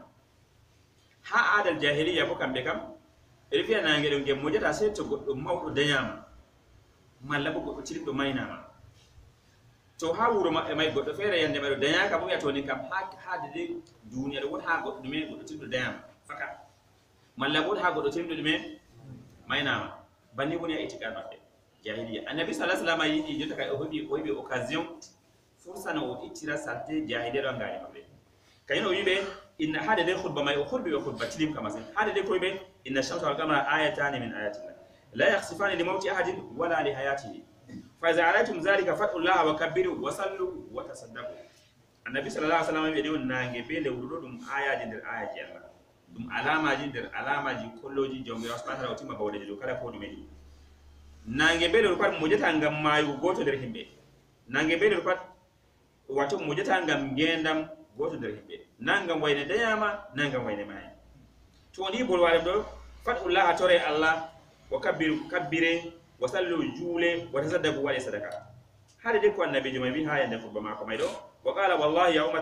ha adal jahiliya bo kamɓe kam ɓeɗo fiya nange ɗo ngem mojata sey to goɗɗo mawɗo dañama malla bo goɗɗo tilɗo maynama to ha wuro maɓɓe may goɗɗo feere yande may ɗo dañaka bo wiya to ni kam haade de duniya ɗo woni ha goɗɗo ɗumen goɗɗo tilɗo dañama fakat malla bo ha goɗɗo tilɗo ɗumen maynama banni woni a itikad maɓɓe jahiliya annabi sallallahu alaihi wasallam yiɗi jotta kay o heɓi occasion fursana o ittira salte jahiliya ɗo ngari maɓɓe kayen o wiɓe inna haade de khutba may o hurɓi ɓe khutba tilim kama sen haade de koyɓe inna shamsa wal qamara ayatani min ayatillah la yakhsifani li mawti ahadin wala li hayatihi fa iza araytum dhalika fad'u llaha wa kabbiru wa sallu wa tasaddaqu annabi sallallahu alaihi wasallam ɓe ɗon nange be lewru ɗo ɗum ayaji nder ayaji Allah ɗum alamaji nder alamaji kolloji jawmirawo subhanahu wa ta'ala o timma bawɗeje dow kala ko ɗume ɗi nange be lewru pat mojata ngam mayugo goto nder himɓe nange be lewru pat wato mojata ngam ngendam goto nder himɓe nangam wayne dañama nangam wayne mayi to ni bolware ɗo fad'ullaha tore Allah wa kabbire wa sallu juule wa tasaddaku waɗe sadaka haade de ko annabijo may wi ha yande khutba mako may ɗo wa qala wallahi ya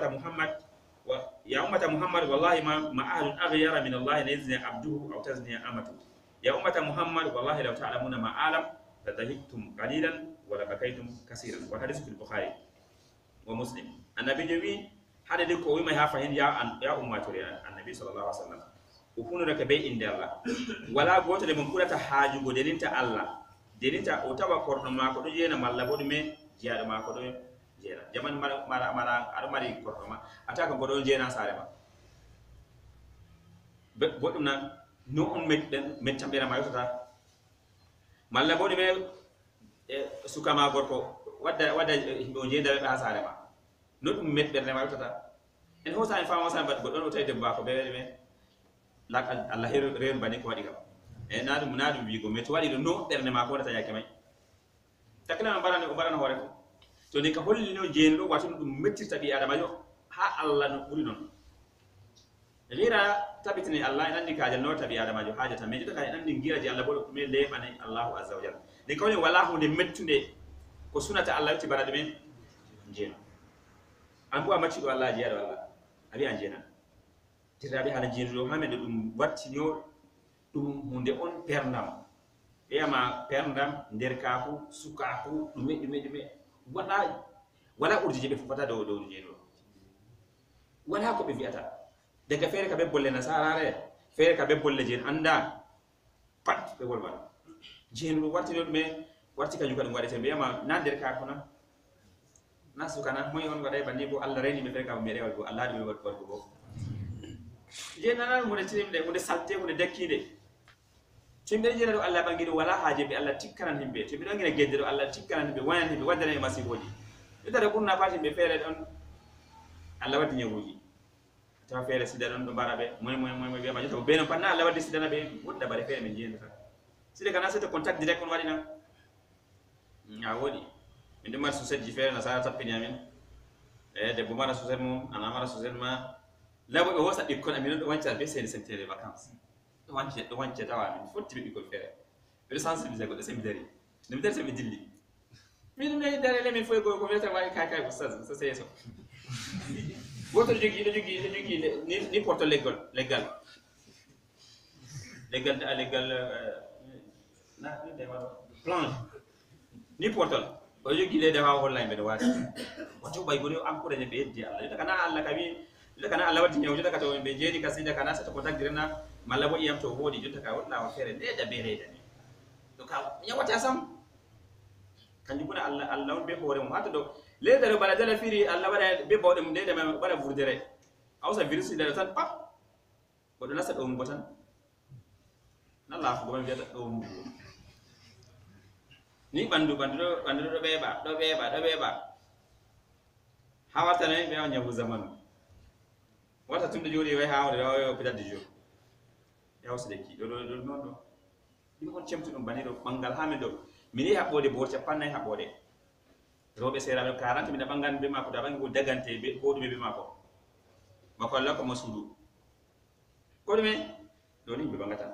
ummata muhammad wallahi ma ahadun aghyara min Allah la yazni abduhu aw tazni amatu ya ummata muhammad wallahi law ta'lamuna ma alam la dahiktum qalilan wa la bakaytum kaseeran wa hadithu fil bukhari wa muslim annabijo wi hade de ko wima ha fahin ya ummatore annabi sallallahu alaihi wasallam o hunuraka be inde Allah wala goto de mon ɓurata haajugo deninta Allah deninta o tawa korno mako ɗo jeena malla bo ɗume jeyaɗo mako ɗo jeena jaman mara aɗo mari korno ma ataka ngo ɗon jeena saare ma goɗɗum na no on meccam ɓera ma yottata malla bo ɗume sukama gorko wadda himɓe o jeendaɓe ha saare ma no ɗum meɗɓerde ma yottata en hosa en fama wasan goɗɗo ɗo tawi debbo bako ɓe ɗume lakal Allah reenu bani ko waɗi kam e na ɗum wiigo mais to waɗi ɗo no ɓerde ma ko waɗata yake may takkilama o mbarana hoore fo to ni ka hollino jeeni ɗo wato ɗum mettirta ɓi adamajo ha Allah no ɓuri noon gira tabitini Allah en andi kajal no taɓi adamajo haajata mais jotta ka en andi giraji Allah bo ɗume leɓane Allahu azza wa jalla ni kawni wala hunde mettude ko sunata Allah yotti bana ɗumen jeeno an bo a macciɗo Allah jeyaɗo Allah a wi a jeena tirraɓe haala jeenuɗo ha meɗe ɗum wattino ɗum hunde on perdam ɓeyama perdam nder kaku sukaku ɗume wala urdije ɓe fofata dow jeenuɗo wala ko ɓe wiyata daga feere ka ɓe bolle nasarare feere ka ɓe bolle jeen anda pat ɓe wolwana jeenuɗo wartino ɗume warti kañum ka ɗum waɗete mbiyama na nder kaku na sukana moy on waɗay banni bo Allah reni ɓe feere ka meɗe waɗgo Allah haɗi ɓe waɗgo bo jeenanan hunde tilimde hunde salte hunde dakkide to yimɓe jeena ɗo Allah ɓangiɗo wala haaje ɓe Allah tikkanan himɓe to yimɓe ɗon gina gedde ɗo Allah tikkanan himɓe wayan himɓe waddana e masiboji ƴettade ɓurna pat yimɓe feere ɗon Allah waddi ñawuji tawa feere sida ɗon ɗo mbara ɓe moy wiyama jotta ko ɓe non pat na Allah waddi sidana ɓe woɗɗa bare feere min jeendata side kana sete contact direct on waɗi nan a woɗi min ɗo mari suset ji feere nasara tappini amin e debbo mara suset mum ana mara suset ma labo be wosa bikkon amin do wanca be sen sentere vacances do wanca tawa min fotti be bikkon fere be sensibiliser go se mi dari ne mi dari se mi dilli min ne dari le min foy go ko weta way kay ustaz so seso goto jogi ni porto legal na ni de plan ni portal o jogi le dewa wallahi be do wati wato bay gori am ko de be di Allah ta kana Allah kabi le kana Allah wati nyawta ka to be jeri ka sinda kana sa to kontak dirna malla bo iyam to hodi jotta ka wala wa fere de da be reda ni to ka nyawata sam kanju kuna Allah be hore mo hata do le da bala dala firi Allah bara be bawde mo de da bara vurdere awsa virus da tan pap ko do nasa do mo botan nalla ko ban viata do mo ni bandu do beba hawata ne be on yabu zaman wata tunde jodi way hawde do pidal di jour yawse de ki do non do ni on cemtu dum baniro bangal hamido mini habode borca panay habode robe serabe 40 mi da bangan be mako da bangi ko dagante be ko dum be mako mako Allah ko masudu ko dum do ni be bangata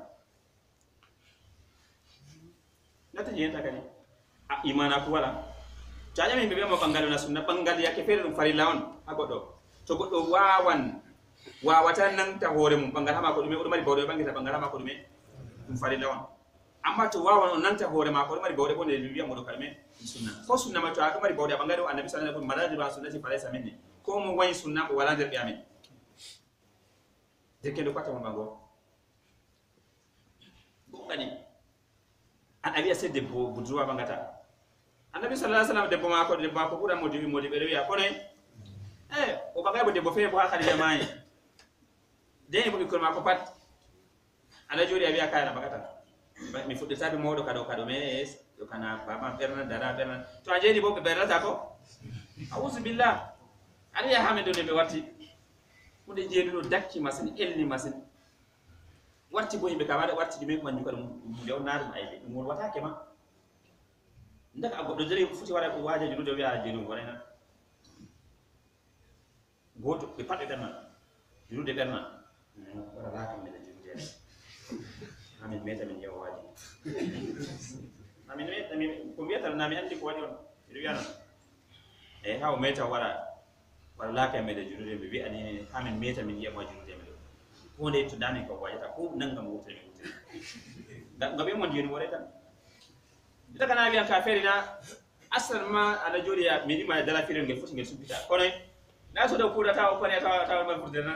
nata yenta kani imana ko wala jaja min be mo bangal na sunna bangal yake fere dum fari lawon ha goddo to goddo wawata nan ta hore mum bangal hama ko dum o mari bawde bangita bangal hama ko dum fari lawon amma to wawan on nanta hore ma ko mari bawde ko ne biya mo do kalme sunna ko sunna ma to a mari bawde bangal o annabi sallallahu alaihi wasallam maraji ba sunna ci falaysa minni ko mo wani sunna ko wala der biamin de kendo kwata mo bango bo ngani an abi ase debbo budurwa bangata annabi sallallahu alaihi wasallam debbo ma ko bura modi be rewiya ko ne o bagay bo debbo fe bo ha khadija mai de bo ko ma ko pat ala jodi abi akana bangata mi fudde sabi modo kado mes do kana baba berna dara berna to ajedi bo be berata ko auzu billah ali ya hamidu ne be watti mude jeedu do dakki masin elni masin watti bo himbe ka wada watti dum ko manju ko dum dew naadum aybe dum wata ke ma ndaka goddo jeri futi wara ko waaje judo wi'a jeedu wona goto be padde berna jude berna wala la kam be jude amin meta min yaw waji amin ko meta nami andi ko wadi on do yana haw meta wala laka mede jurude be wi ani amin meta min yaw waji jurude me ko ne to dani ko wajata ko nangam wote da ngabe mon jeni wore tan daga na biya ka ferina asal ma ala jodiya mi ma dala firen ngel foti ngel subita ko ne na so do kuda taw ko ne taw ma furdena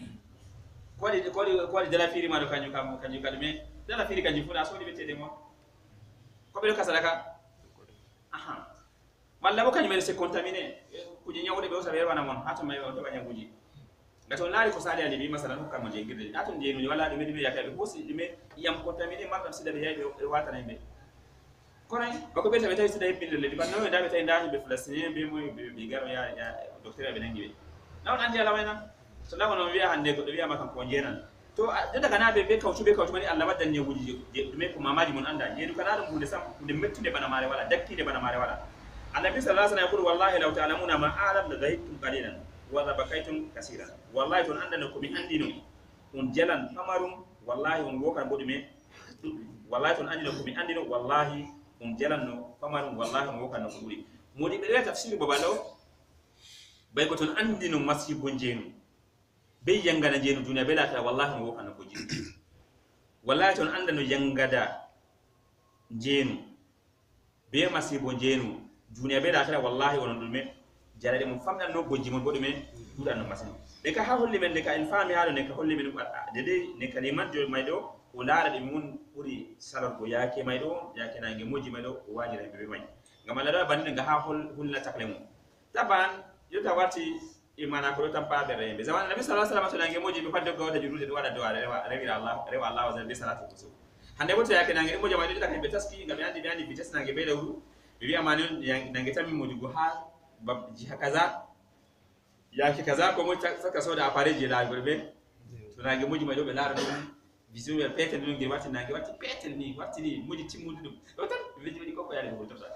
ko dala firi ma do kanyu kadme dala firi kanyu funa so di betede mo ko be do kasalaka aha walla bo kanyu mel se contaminer kuji nyawde be o sabe wana mon hato may o to banya kuji gato laari ko sali ali bi masalan ko kam je girde ato je wala de medimi yakabe bosi dime yam contaminer ma tam sida be yaybe wata nay be ko nay bako be tabe tay sida yibinde le di banno da be tay ndaani be flastine be moy be garo ya docteur be nangi be law andi ala wayna so lawo no wiya hande ko do wiya makam ko jenan to daga na be kawtu mani Allah waddan nyawuji dume ko mamaji mun anda jeedu kana dum hunde sam hunde mettinde bana mare wala dakkinde bana mare wala annabi sallallahu alaihi wasallam wallahi law ta'lamuna ma a'lam la dhahittum qalilan wa labakaytum kaseeran wallahi ton andana ko mi andino on jalan pamarum wallahi on wokan bodume wallahi ton andino ko mi andino wallahi on jalan no pamarum wallahi on wokan no ko buri modi be tafsir babalo bay ko ton andino masibo jeenu be yangana jeenu duniya be lata wallahi on wokan no ko jeenu wallahi ton andano yangada jeenu be masibo jeenu duniya be lata wallahi onon dume jarade mum famdan no gojji mon bodume dudan no masin de ka holli men de ka en fami haalo ne ka holli men de ne kalimat jo maydo o laara de mun buri salon ko yaake maydo yaake nange moji maydo o wajira be may ngam la da bande nga ha hulla takle mum taban yota wati imana ko tampa be rembe zaman nabi sallallahu alaihi wasallam nange moji be fadde gawda jurude do wada do rewa Allah wa zalbi salatu kusu hande boto yaake nange moji maydo da be taski ngam andi bites nange be dawru bibi amani nange tammi moji go ha jiha kaza yake kaza ko mo saka soda apareje la gurbe to nange moji maydo be laara dum visuel petel dum ngi watti nange watti petel ni watti ni moji timmude dum do tan vidi ko yaade ko tota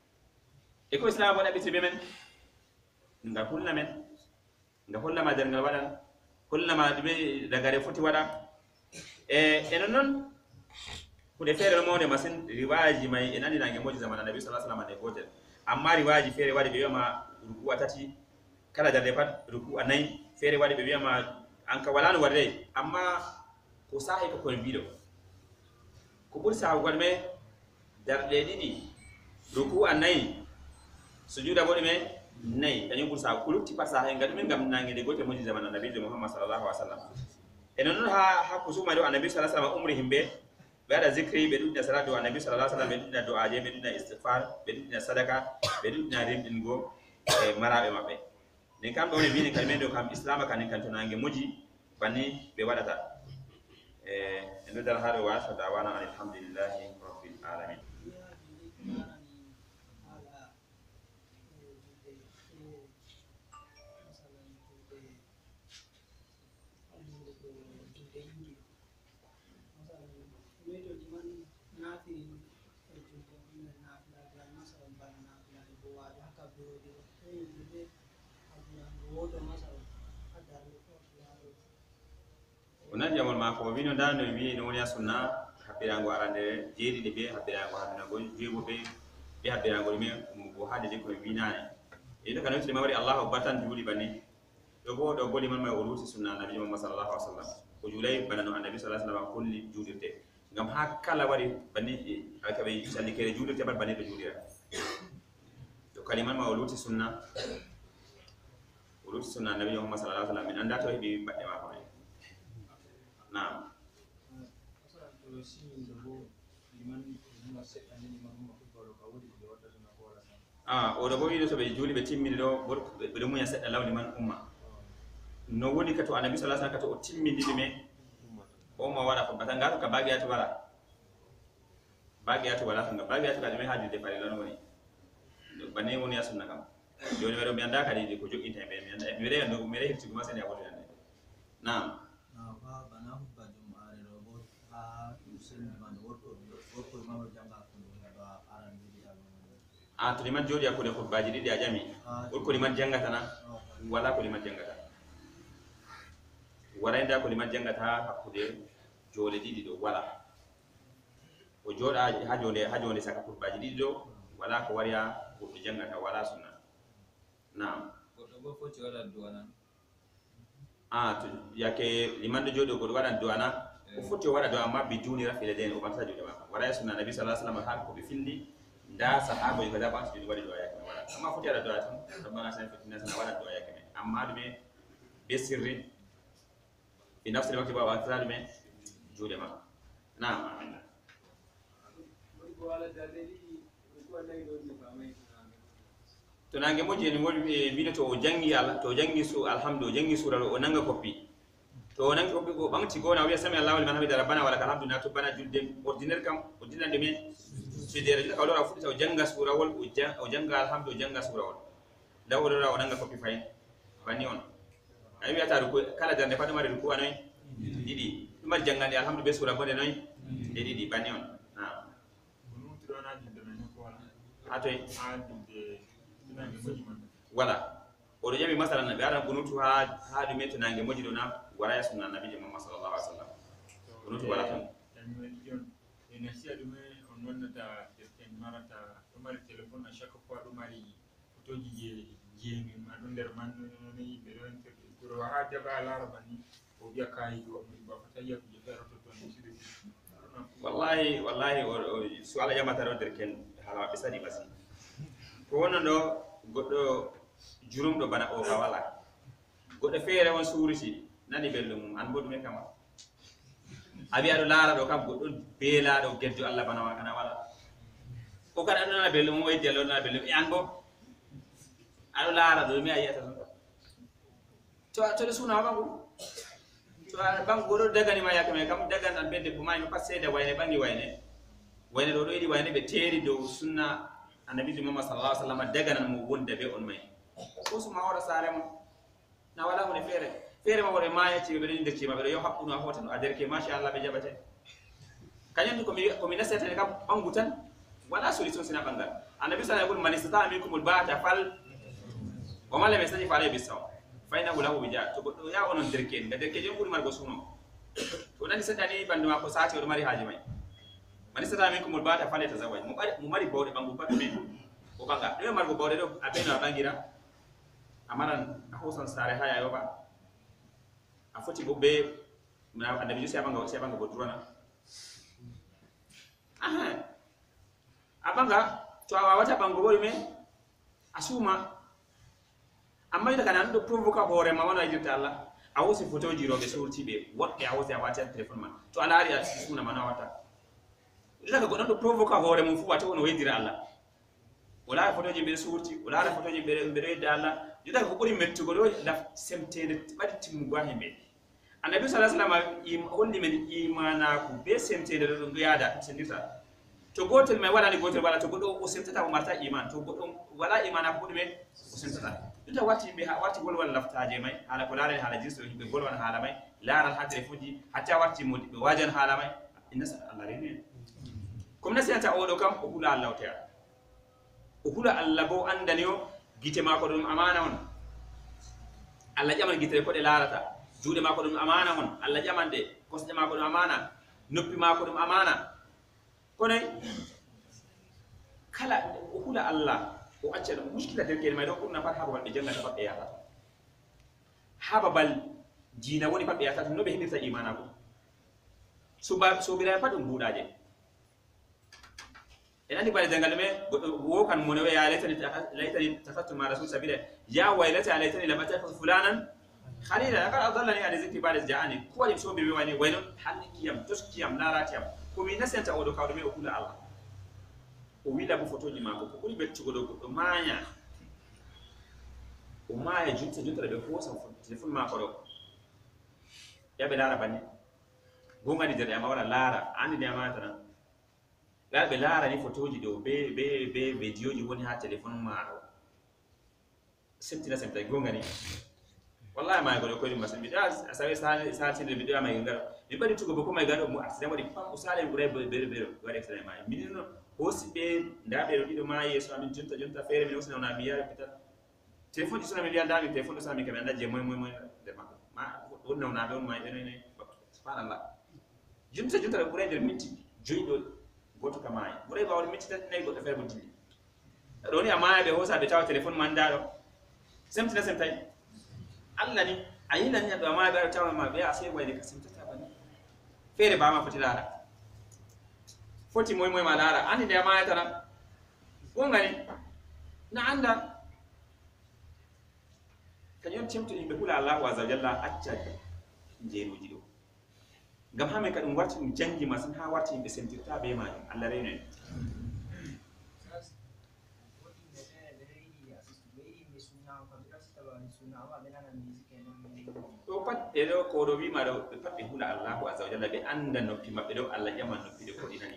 e ko islam wada bitti be men nga hulla men nga holla ma der ngal wadan kullama be daga re futi wada non kude fere mo ne masin riwaji mai enani nange moji zaman nabi sallallahu alaihi wasallam ne gotel amma riwaji fere wadi be ma ruku atati kala darde pat ruku anai fere wadi be ma an ka walano warde amma ko sahi ko bido ko buri sa me darde didi ruku anai sujuda bodi me nay kanyum buri sa kulutti pat sahi ngad min gam nange de gotel moji zaman nabi Muhammad sallallahu alaihi wasallam non ha kusuma do annabi sallallahu alaihi wasallam umri himbe bada zikri be dudda salatu annabi sallallahu alaihi wasallam be dudda du'aje be dudda istighfar be dudda sadaka be dudda rindingo marabe mabbe ne kam do ne bini kalme do kam islam kan kan to nange moji banni be wadata endo dal hado wa sa dawana alhamdulillahi rabbil alamin onan jamol ma ko wino dando wi no woni sunna habbirango arande jeedi de be habbirango haduna go jeebo be habbirango mi ko hade de ko winane ina kan muslima wari Allahu batan juli bani do goli man may ulusi sunna nabi Muhammad sallallahu alaihi wasallam ko julay banano annabi sallallahu alaihi wasallam kulli julirte ngam hakkala wari bani akabe sandi kere julirte bal bani do julira to kaliman ma ulusi sunna nabi Muhammad sallallahu alaihi wasallam min anda to hebi badde ma ko naam o do boyi so be juli be timmini do be munya sedda lawni man umma no woni kato annabi sallallahu alaihi wasallam kato o timmini me o ma wala ko batanga ka bagiyatu wala tanga bagiyatu ka me haji de pare lon woni bane woni asunna kam joni wado mi anda ka de ko joginta be mi anda mi re no mi re hirti ko masani awodo yande naam to liman jodi akode khutbaji didi a jami ko liman jangata na wala ko liman jangata wara inda ko liman jangata hakkude jole didi do wala o joda ha jode saka khutbaji didi do wala ko wariya ko jangata wala sunna naam ko do bo foti wala duwana to yake liman do jodo ko wala duwana o foti wala do amma bi juni rafile den o banta jode ma wala sunna nabi sallallahu alaihi wasallam har ko be findi da sahaba yi kaza ba su wadi do ayake wala amma foti ala do atam rabbana sa fitina sana wala do ayake amma dume be sirri fi nafsi wakti ba wa tsal me jode ma na'am amin ko wala dalili ko wallahi do ni ba mai to nange moje ni wodi video to jangi ala to jangi su alhamdu jangi sura o nanga copy to nanga copy ko bangti gona wiya sami allah wal manhamida rabbana wala alhamdu na to bana julde ordinaire kam ordinaire de me fidere ka lora futa o janga sura wal o janga alhamdu janga sura wal da wodora o nanga copy fay bani on ay wiata ko kala darde fatu mari ko anoy didi dum jangande alhamdu be sura bonde noy de didi bani on na bunu tudona dinde men ko wala atoy dinde tunange moji man wala o do jami masalan nabi ara bunutu ha du meto nange moji do na wara ya sunna nabi Muhammad sallallahu alaihi wasallam bunutu wala tan ina siya dum on wonnata ken marata do mari telephone a chaque fois do mari photoji je ma do der man ni be do interview ko ha jaba la rabani o biya kai do ba fata ya je fero to ni wallahi suala jamata do der ken hala be sadi basi ko wonon do goddo jurum do bana o wala goddo feere won suurisi nani bellum an bodu me kama abi ado laara do kam goddo beela do geddo Allah bana wa kana wala o kada do na bellum o delo na bellum e an bo ado laara do mi ayata to de suna bangu to bangu godo daga ni ma yakame kam daga nan bedde bu may no passe de wayne bangi wayne do idi wayne be teeri do sunna annabi Muhammad sallallahu alaihi wasallam daga nan mo wonde be on may ko suma wara sare mo na wala mo fere ma wore maya ci be nder ci ma be yo hakkuno hotan aderke masha Allah be jabate kanyen ko mi nasata kam bangutan wala solution sina bangal annabi sallallahu alaihi wasallam man istata minkum albata fal wa man lam yastati fa alayhi bisaw fayna wala ko bija to goddo ya onon derken ga derke jom buri margo suno to nani sadani bandu ma ko saati o mari haaji may mani sata min ko mul bata fale tazawaj mu mari bawde bangu pat men o banga de margo bawde do abena bangira amaran a hosan sare haya yoba a foti bo be na annabi sai banga bo durana aha abanga to awa wata bango bo me asuma amma ida kana ndo provoka hore ma wana jirta Allah a wosi photoji robe surti be wokke a wosi a wata telephone man to ala ari asuna mana wata ida ka godon do provoka hore mun fu wata wono wedira Allah wala photoji be surti wala photoji be da Allah ida ko buri mettugo do da semtede badi timmugo himbe annabi sallallahu alaihi wasallam holli men imana ku be semtede do yada sendita to gotel mai wala ni gotel wala to godo o semtata o marta iman to godo wala imana ko men o semtata ita wati be wati golwal laftaje mai hala ko laare hala jiso be golwal hala mai laara hadre fuji hatta wati modi be wajan hala mai inna Allah rene comme na senta o do kam o hula Allah ta o hula Allah bo andaniyo gite mako dum amana on Allah jaman gite ko de laarata juude mako dum amana on Allah jaman de kosde mako dum amana noppi mako dum amana kono kala o hula Allah o acca do muskila derkel may do kurna pat haba walbe jangata pat be yata haba bal dina woni pat be yata no be hinirta imana ko so bira pat dum budaje enani bal jangal me wo kan mo ne ya laytani tafattu ma rasul sabila ya waylata laytani lam atakhudh fulanan khalila laqad adallani an zikri ba'da ja'ani ko wali so be wani waylon halikiyam tuskiyam laratiyam ko mi nasenta o do kawdo me o hula Allah o wila bo photoji mako ko buri bettugo do manya o maya junta be fosa telefon mako do ya be lara banni gonga di jere amawara lara andi de amata na la be lara ni photoji do be video ji woni ha telefon mako semtina gonga ni wallahi ma godo ko di masambi da asawe sa tin video ma ngaro mi bari tugo bo ko ma gado mu accident wadi pam usale gure be wadi accident ma minino hosi be ndabe do dido ma yeso amin junta fere mi usna na biya pita telefon sona mi biya ndabi telefon do sami kamenda je moy de ma wonna na be on ma ne subhanallah junta do gure der minti joido goto kamay gure ba wal minti tan nay goto fere buddi do ni amaya be hosa be taw telefon man dado semtai Allah ni ayina ni do ma be taw ma be ase wayde kasimtata bani fere ba ma futilara foti moy ma lara ani de ma tara wongani na anda kanyon timtu imbe kula Allah wa jalla acca jeeruji do gam ha me kadum warti dum jangi masin ha warti imbe sentirta be ma Allah rene to pat e do ko do wi ma do pat be hula Allah wa jalla be anda noppi mabbe do Allah jaman noppi de ko dinani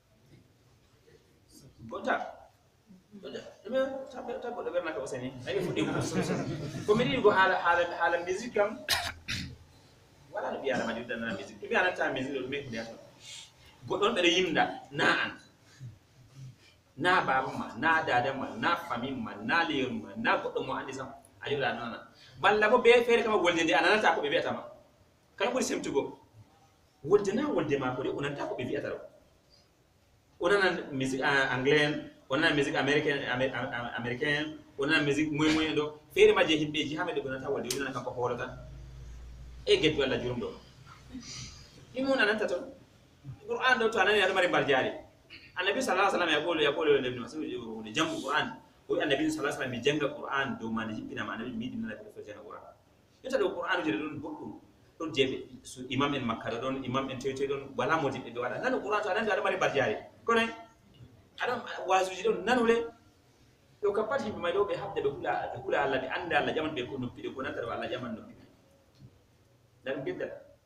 gota deme ta godo berna ko seni ay fudi ko mi di go hala music kam wala no biya ma di dan music bi ana ta music do me ko diato godon be yimda na an na baba ma na dada ma na fami ma na le ma na godon mo andi sam ayula nana balla bo be fere kama wolde ndi ananata ko be biata ma kan ko semtugo wolde na wolde ma ko de onanta ko be biata ro onana music anglais onana music americain onana music moy do fere ma je himbe ji hamede onanta wolde onana kan ko horata e getto Allah jurum do imuna nanta to Qur'an do to anani ada mari barjari annabi sallallahu alaihi wasallam yaqulu ibn Mas'ud ni jamu Qur'an ko annabi sallallahu alaihi wasallam mi janga Qur'an do man jibbina ma annabi mi dinna ko janga Qur'an yata do Qur'an je don boddum don jebe su imam en makka don imam en tete don wala modi be wala nan Qur'an to annabi ada mari barjari ko nay adam wazuji don nanule do kapati be may do be habde be kula Allah be anda Allah jaman be ko noppi de ko nan tar Allah jaman noppi dan bidda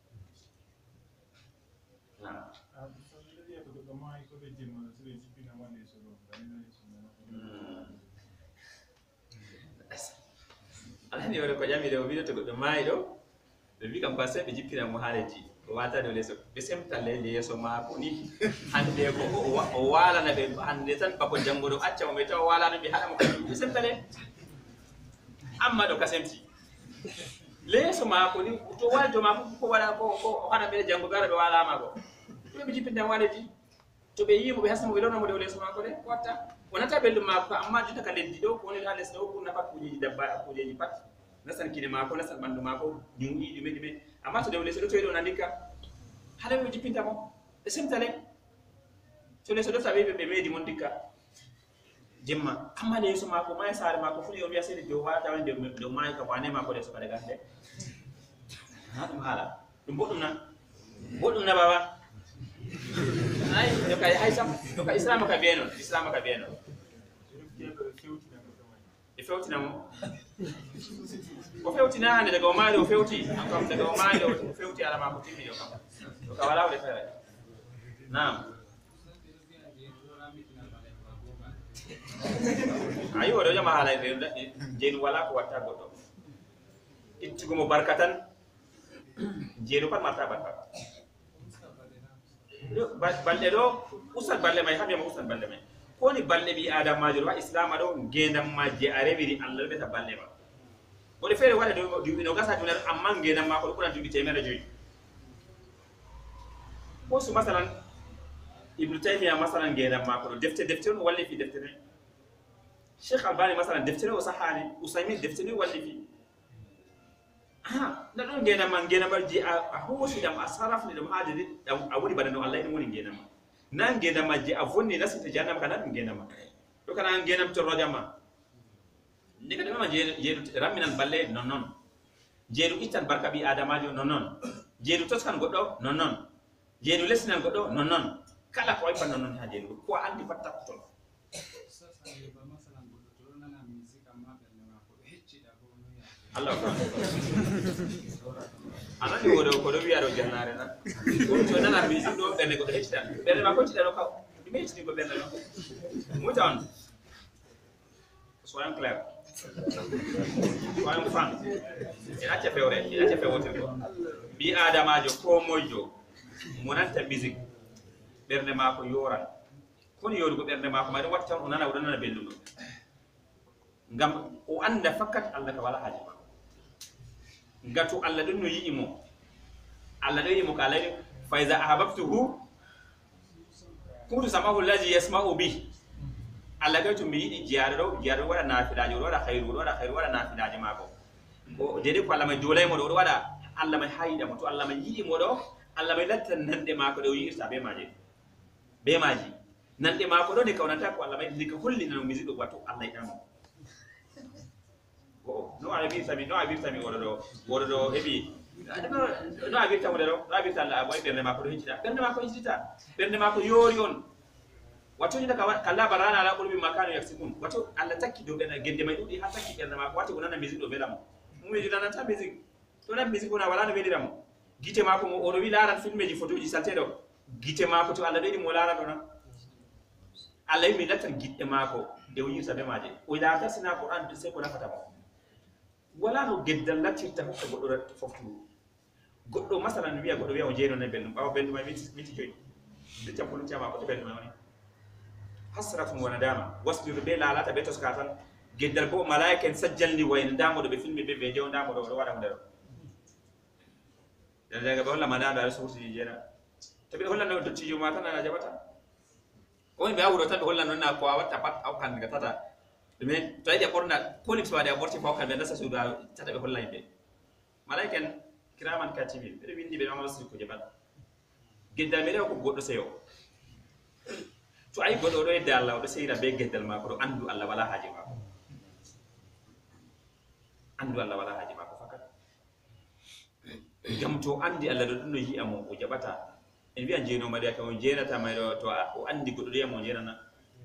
na alani wala ko jami do video to go mai do be bi kam passe be jippina mo haleji o wata do leso be semta le yeso ma ko ni hande ko o wala na be hande tan ba ko jango do acca mo be taw wala no be hada mo be semta le amma do kasemti leso mako ni to walto mako ko wala ko hana be jango gara be wala mako to be jipinde waledi to be yimo be hasmo be dona mo de leso mako de watta wonata be dum mako amma jita ka leddi do ko ni ha leso ko na pat kuji dabba kuji pat nasan kine mako nasan bandu mako dingi dime amma to de leso do to do nandika hala be jipinta mo be semtale to leso do tabe be medi mon dikka jemma amma leso mako may sare mako funi o wiya sede do wata wande do may ka wane mako leso kade gande ha dum hala dum bodum na baba ay do kay hay sam do ka islam ka beno e fewtina mo o fewtina hande daga o maade o fewti kam daga o maade o fewti ala mako timi do kam do ka wala o de fere naam ayi wodo jama hala jeenu wala ko watta goddo ittugo mo barkatan jeenu pat marta barka balde do usal balde may hamya mo usal balde may ko ni balde bi adam majur wa islam do gendam majje arewiri Allah be ta balde ma o de fere wala do no gasa do amma gendam ma ko kuran dubi temere joyi ko su masalan ibnu taymiya masalan gendam ma ko defte no walli fi defte ne Sheikh Albani masalan deftere o sahani Usaymin deftere walli fi na don gena man gena barji a hosi dam asaraf ni dam hadiri dam awuri badano Allah ni woni gena ma nan gena ma ji avonni nasita jannam kana dum gena ma to kana gena to rojama ni kada ma jeeru raminan balle non jeeru itan barka bi adamajo non jeeru toskan goddo non jeeru lesnan goddo non kala ko ay fa non ha jeeru ko andi fatta to Allah ko anani wodo ko do wiaro jannare na ko to nana mi do berne ko hecta berne ma ko ci do ko mi ci ko berne ko mu tan soyons clair soyons franc ina ci fewre ko bi adamajo ko mojo monanta musique berne ma ko yoran kon yoru ko berne ma ko ma do watta on nana wona belludo ngam o anda fakat Allah ka wala haji ngatu Allah dun no yiimo Allah do yiimo kala fa iza ahbabtuhu kuntu samahu allazi yasma'u bi Allah gatu mi yidi jiaro wala nafilaji wala khairu wala nafilaji mako o dede ko Allah may dolay mo do wada Allah may hayida mo to Allah may yidi mo do Allah may lattan nande mako do yirta be maji nande mako do ni kawnata ko Allah may ni ko holli no mizido wato Allah idamo no abirta mi wodo hebi no abirta mo do abirta Allah boy berne mako do hicita berne mako yori on wato ni daga kala barana ala qurbi makano yaksikun wato Allah takki do bena gende may dudi ha takki berne mako wato wona mizido belamo mu mi dana ta mizik to na mizik wona wala no bediramo gite mako mo o wi laran filmeji photoji salte do gite mako to Allah do mo lara do na Allah mi latan gidde mako de yirta be maje o ila ta sina Qur'an de se ko nafata mo wala no geddal latirta hokka goddo foftu goddo masalan wiya goddo wiya o jeeno na bellum bawo bellum ay miti joyi de tampulu tiama ko to bellum woni hasratun wa nadama wasbir be lalata be toskatan geddal bo malaika en sajjalni wayne damodo be filmi be jew damodo do wada ndero daga wala manada rasulti jena tabi holla no dottijo mata na jabata ko be awdo tabi holla non na ko watta pat aw kan ga tata deme to ay de borna police wade aborti fa kan be nasa suda tata be holla be malaiken kiraman katibin be windi be amal sirko jabal geddal mere ko goddo seyo to ay goddo do e Allah do seyra be geddal ma ko do andu Allah wala haji mako fakat gam to andi Allah do dunno yi amo o jabata en wi'a jeeno mari ka on jeenata may do to o andi goddo de mo jeenana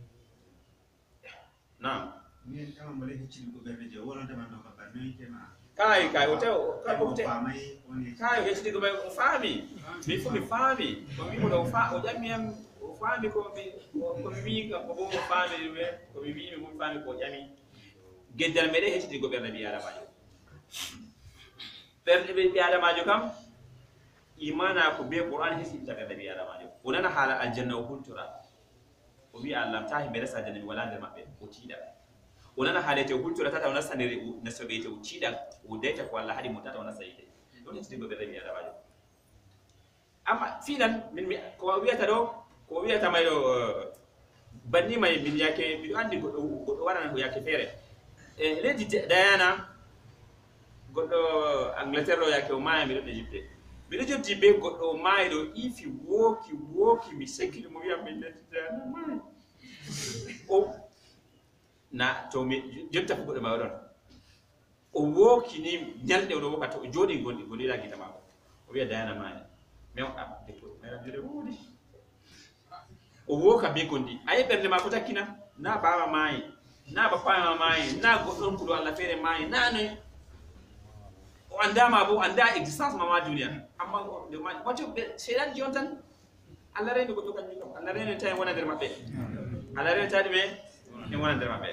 naam ni kama mole hicci ko berne je wala dama no ka banno tema kai o tew ka ko te famay woni kai hicci ko be o faami mi fu mi faami ko mi ko fa o jammi am o faami ko mi ka ko faami be ko mi wi mi mo faami ko jami geddal mede hicci ko berne bi adamajo berne bi adamajo kam imana ko be Qur'an hisi taga nabi adamajo onana hala aljanna o hultura o bi Allah tahi be resa jannabi wala der mabbe o tiida onana halete hultura tata ona sanere na sobete ucida udeta ko Allah hadi mutata ona sayide don ne tibe be biya da bajo amma filan min ko wiyata do ko wiyata mayo banni may min yake bi andi goddo warana ko yake fere lady Diana goddo Angleterre lo yake o maya mi do Egypte mi do jotti be goddo may do ifi woki mi sekki mo wiya min lady Diana may o na to mi jotta ko goddo ma don o woki ni nyalde o do wokata o jodi gondi la gita mako o wiya Diana may me on abde ko mera dire wodi o woka be gondi ay bernde mako takina na baba may na ba fama may na goddon kudo Allah fere may na no o andama bo anda existence mama duniya amma de man wato sedan jontan Allah rene goddo kan ni Allah rene tay wona der mabbe Allah rene tadi me ni wona der mabbe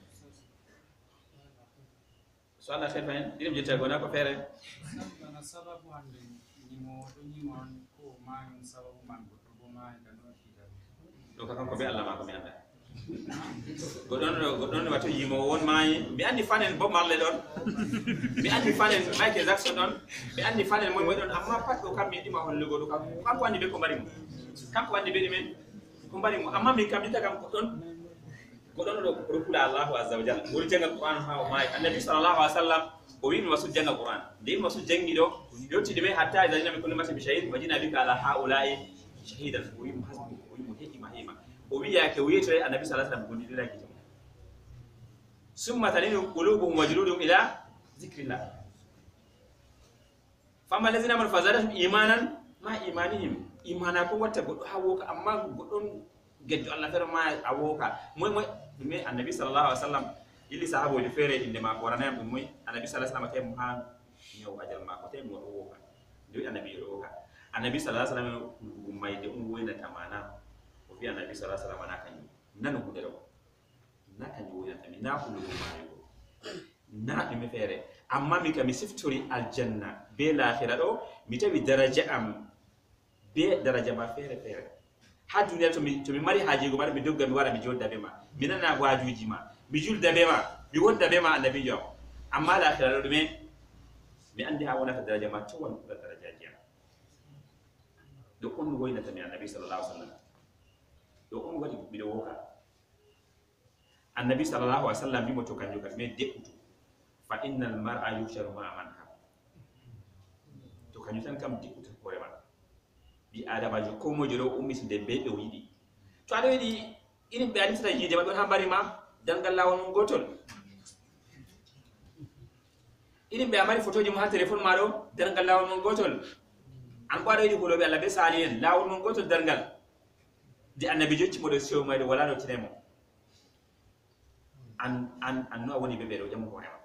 so Allah khair fayen dirim jetta gona ko fere na sababu hande ni mo ko mayon sababu man goddo bo mayon kan no fida do kan ko be Allah ma ko mi anda godon wato yimo won mayi mi andi fanen Bob Marley don mi andi fanen Michael Jackson don mi andi fanen moy don amma pat do kam mi dima hollugo do kam ko andi be ko bari mo kanko andi be men ko bari mo amma mi kam dita kam godon do rukula Allah azza wa jalla wori janga Qur'an ha mayi annabi sallallahu alaihi wasallam o wi mi wasu janga Qur'an de wasu jangi do yotti de me hatta idan mi kullu masa bi shahid wajina bika ala haula'i shahidan o wi hasbi o wi hikima o wi yake wiyete annabi sallallahu alaihi wasallam gondi dira ki summa talinu qulubuhum wajludum ila zikrillah fama lazina man fazadahum imanan ma imanihim imana ko watta goddo hawoka amma goddon geddo Allah fere ma awoka moy me annabi sallallahu alaihi wasallam illi sahabo de fere inde ma ko rana moy annabi sallallahu alaihi wasallam muhan nyaw ajal ma ko mo woka do annabi woka annabi sallallahu alaihi wasallam mai de wona tamana o bi annabi sallallahu alaihi wasallam nakani nanu ko dero nakani wona tami na ko do mayo na dum fere amma mi kam siftori aljanna be l'akhirah do mi tawi daraja am be daraja ma fere ha duniya to mi mari haaje go bar mi dogga mi wara mi jodda be ma mi nana wajuji ma mi julda be ma mi wonda be ma annabi yo amma l'akhirah do mi andi ha wona daraja ma to won daraja jiya do on woyna tan annabi sallallahu alaihi wasallam do on wadi bi do woka annabi sallallahu alaihi wasallam bi mo to kanjo kat me dekuto fa innal mar'a yusharu ma man ha to kanjo tan kam dekuto hore ma bi adama jo ko mo joro ummi de be widi to ado widi irin be adita jide ma don hambari ma dangal lawon mon gotol irin be amari photoji mo ha telephone ma do dangal lawon mon gotol an ko ado widi ko lobe Allah be sali en lawon mon gotol dangal di annabi jocci mo do sew mayde wala no tinemo an no woni bebe do jamu ko hewa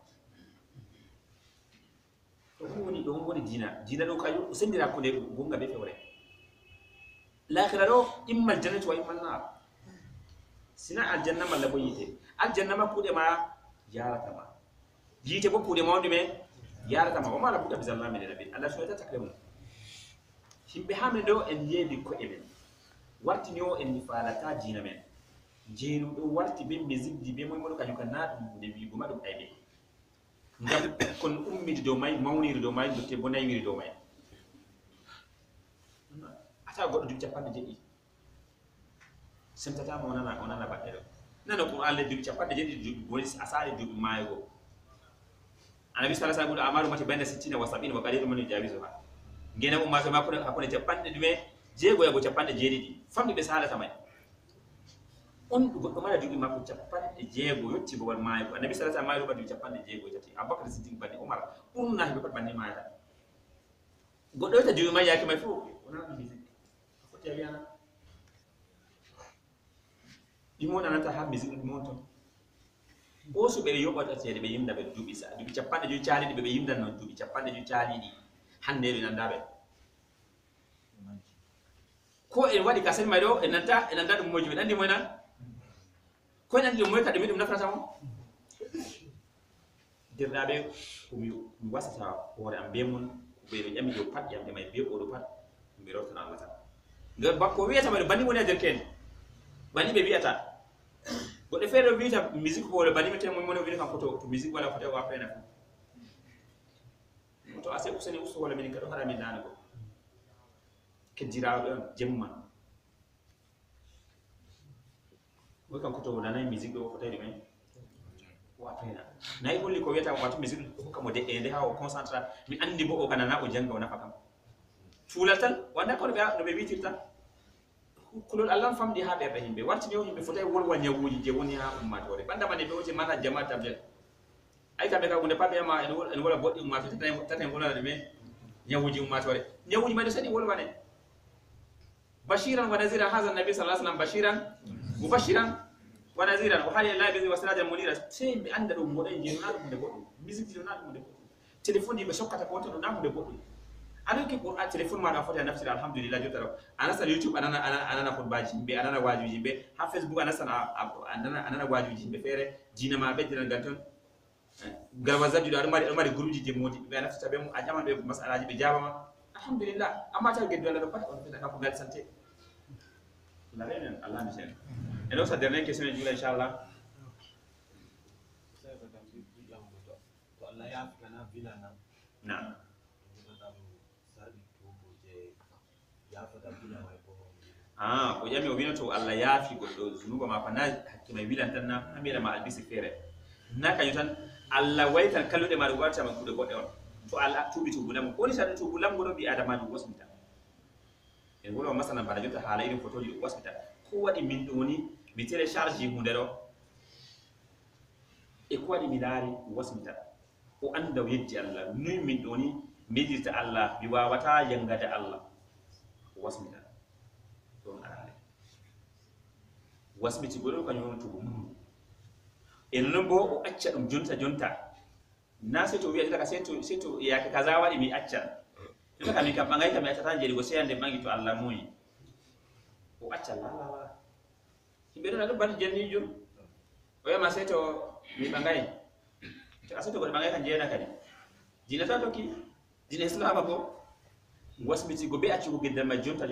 to woni dina do kayo sendira ko de gonga be fewre l'akhirah do imma aljannatu wa imma an-nar sina aljanna malla bo yite aljanna ma kude ma yarata ma yite bo kude ma wonde yarata ma o mala buda bizalla min nabi Allah subhanahu wa ta'ala himbe hamne do en yebi ko eben warti nyo en falata jina men jeenu do warti be meziddi be moy modo kanyu kanna dum de wi goma dum aybe ngam kon ummidi do may mawniri do may do te bonay wiri do may ata goddo dum capande jeddi sentata mo onana badde do nana Qur'an le dum capande jeddi dum boni asali dum maygo annabi sallallahu alaihi wasallam amaru mate banda 60 wa 70 wa qalilu min jawizuha ngena umma sama ko hakone capande dume jego yabo capande jedidi famdi be sala tamay on goddo mala jogi makko capande jego yotti bo wal maygo annabi sallallahu alaihi wasallam maygo capande jego tati abubakar siddiq bani umar urna be pat bani mayata goddo ta jogi may yaki may fu onana bizi ko tiana dimona nata ha bizi monton o su be yobata tede be yimda be dubi sa dubi capande jo caali be yimdan non dubi capande jo caali di hande be nandabe ko en wadi kasen may do en nanta dum mojo andi moy nan ko en andi moy kadi mi dum nafata mo dirdabe ko mi wasata hore am be mun be nyami do pat yamde may be o do pat mi rotana Allah tan ngal bakko wiyata may bani woni der ken bani be wiyata godde fere vita musique ko le bani mete mo mo vita kan to musique wala foto wa pena to ase useni usu wala min kado harami nan ko ke jirawo jemma mo kan ko to nanay musique do foto di men wa pena nay holli ko weta watu musique ko kamo de ende ha o concentra mi andi bo o kana na o janga ona fakam fulatan wanda ko no be witirta kulol Allah famdi ha be himbe warti yo himbe fotay wolwa nyawuji je woni ha ummatore banda mane be wote mata jama'a tablet ay kambe ka gunde pabe ma en wala boddi ummatore tatan wala de me nyawuji ummatore nyawuji ma de sadi wolwa ne bashiran wa naziran hadha nabi sallallahu alaihi wasallam bashiran mubashiran wa naziran wa hal la bi wasirajan munira sai be anda do moden je na dum de boddi musique do na dum de boddi telephone be sokkata ko to na dum de boddi anan ke qur'an telephone ma na fota nafsi alhamdulillah jotaro anasa youtube anana khutbaji be anana wajuji be ha facebook anasa anana wajuji be fere dina ma be dinan ganton garwa zaji do mari guruji je modi be nafsi tabe mu ajama be masalaji be jabama alhamdulillah amma ta geddo la pat on fita ko gal santé la reine allah mi sen et donc sa dernière question est inchallah to allah ya kana bilana na ko yami o wino to Allah yaafi goddo zunuba ma fana hakke mai wilan tan na amira ma albisi fere naka yutan Allah waitan kallude ma ruwata man kude godde on to Allah tubi to bulam ko ni sadu to bulam godo bi adama du wasmita en wala masalan bana jota hala irin fotoji wasmita ko wadi min doni mi télécharge hunde do e ko wadi mi laari wasmita o anda yeddi Allah nuy min doni medita Allah bi wawata yangade Allah wasmita don arale wasmiti godo kan yono tubu en nombo o acca dum jonta na se to wi'a daga se to ya kaza wadi mi acca to kam mi kam bangai kam acca tan jeri go seyande bangi to Allah moyi o acca la himbe do ban jenni jum o yama se to mi bangai to aseto go bangai kan jena kadi dina ta to ki dina islam ko wasmiti go be acci go gedda ma jonta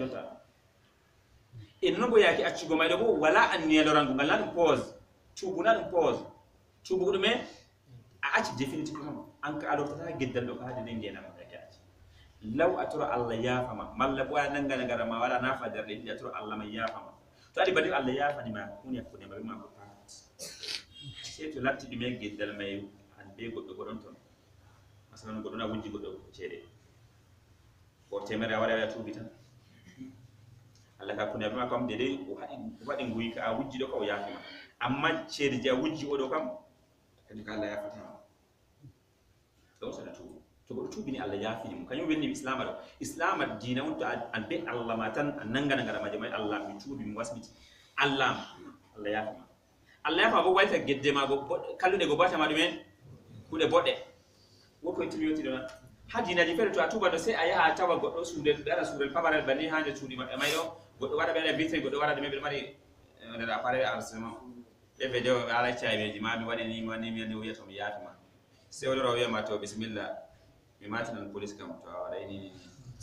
en no boyaki accigo maydo bo wala an nelorango ngala dum pause tubuna dum pause tubugo dum a acci définitivement an ka ado tata geddal do ka hade den ngena ma kati law atoro Allah yafama malla bo nangana ngara ma wala na fadar de atoro Allah ma yafama to adi badi Allah yafani ma kunya ko ne ma ko sai to latti dum geddal may an be goddo godon ton masalan goddo na wujji goddo cede ko temere wala tubi tan Allah ka kunya ma kam dede o wadi nguyi ka wujji do ko yaafima amma cede ja wujji o do kam kadi ka Allah yafata do sada to go tubi ni Allah yaafini mo kanyum wenni islam diina on to an be Allah matan an nangana ngara majamai Allah mi tubi mi wasbiti Allah yaafima Allah yaafa bo wayta gedde ma go kallude go bata ma dumen kude bodde woko timiyoti do hadina di fere to atuba do se aya tawa goddo suude dara suude pabaral bani hande tuudi mayo goddo wada be bitre goddo wada de mebe mari da appareil arsenal be video ala chaibeji ma mi wadi ni mi ne wiyato mi yaatuma se o ro wiya ma to bismillah mi mati nan police kam to wada ni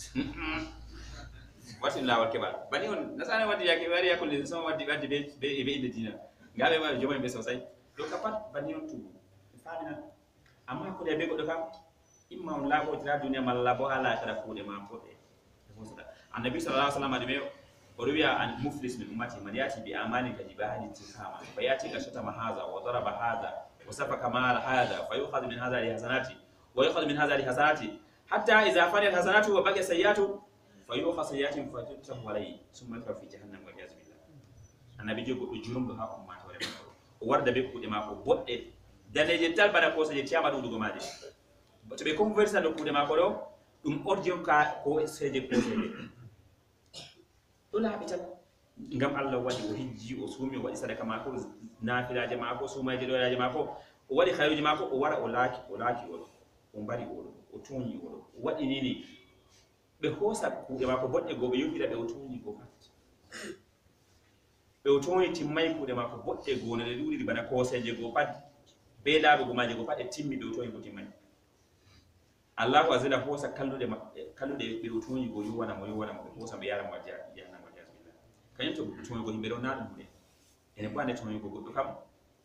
wati lawal kebal bani on nasana wadi yake wari yakul so wadi be inde dina ngabe ma jomay be sosai do kapat bani on tu famina amma ko de be goddo kam imma on labo tira duniya malla bo ala tara kuude ma bodde annabi sallallahu alaihi wasallam de وربيع عن مفلس من أمتي من يأتي بأعمال كجبال تخامة فيأتي كشتم هذا وضرب هذا وسفك مال هذا فيؤخذ من هذا لحسناته ويؤخذ من هذا لحسناته حتى إذا فنيت حسناته وبقي سيئاته فيؤخذ سيئاته فتترك عليه ثم يترك في جهنم والعياذ بالله النبي يقول جرم بها أمة ورد بكو دماغه بود دليل تلبنا كوسا يتيما دو دوغمادي تبي كونفرسا دو كودما كودو دum ordion ka ko seje ko seje dole habitan ngam Allah wadi o hijji o sumi o wadi sadaka mako nafilaje mako sumaje doraje mako o wadi khairuji mako o wara o laki o mbari o toni o wadi nini be hosa kuude mako bodde go be yubira be o toni go pat be o toni timmay kuude mako bodde go ne duri bana ko seje go pat be laabe go maje go pat e timmi be o toni go timmay Allah wa zina hosa kallude be o toni go yuwana mo hosa be yara mo yana kanyum to toni go himbe do na dum de ene bande toni go goddo kam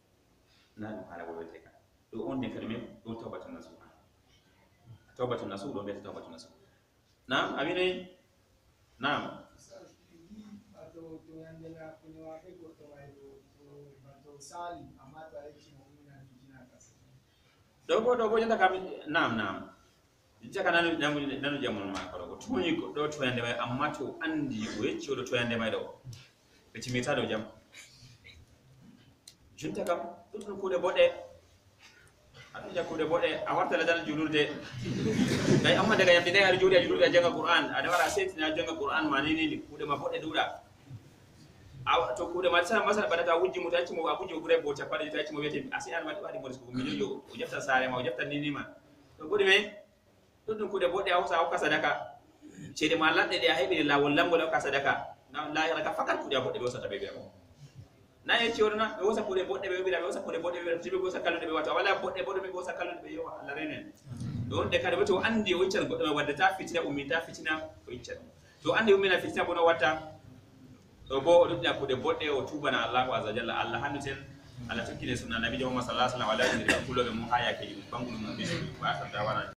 na ɗum haala ko wiyete ka ɗo on nden kadi min ɗo tawbatun nasuha tawbatun nasuh ɗo mbiyata tawbatun nasuh nam amine nam ɗo bo janta kam nam jaka nanu jamol ma ko toñi ɗo toyande may amma to andi o yecci oɗo toyande may ɗo ɓe timmita ɗo jam junta kam ɗuɗɗum kuuɗe boɗɗe aɗa ija kuuɗe boɗɗe a warta ladana julurde gay amma daga yamde nde aɗa jooɗi a julurde a janga qur'an aɗa wara a settina a janga qur'an ma nini kuuɗe ma boɗɗe ɗuuɗa to kuuɗe ma sana masala baɗata a wujji mo tacci mo a wujji o ɓuuray bo capanɗe tacci mo wiyete a si an waɗi mo risque ko million jo o jeftan saare ma o jeftan ninima to ɓuri me ɗuɗɗum kuuɗe boɗɗe a hokka sadaka ceede ma laɗɗe ɗe a heɓiri lawol lamgol a hokka sadaka lahira ka fakat kuuɗe a boɗɗe ɓe wosata ɓe wiya mo na yecci oɗona ɓe wosa kuuɗe boɗɗe ɓe wiira ɓe wosa kuuɗe boɗɗe ɓe wiira tiɓe wosa kalluɗe ɓe watta wala boɗɗe boɗɗe ɓe wosa kalluɗe ɓe yowa Allah renen ɗon de kadi to andi o iccan goɗɗo waddata fitina ummita fitina o icca ɗum to andi ummina fitina bono watta ɗo bo o ɗuɗɗina kuuɗe boɗɗe o tubana Allahu azza jalla Allah hannuten Allah tokkine sunna nabijo Muhammad sallallahu alaihi wa sallam ala yiri kuuloɓe mum ha yakeji mum bangol mum bisu wa ta dawana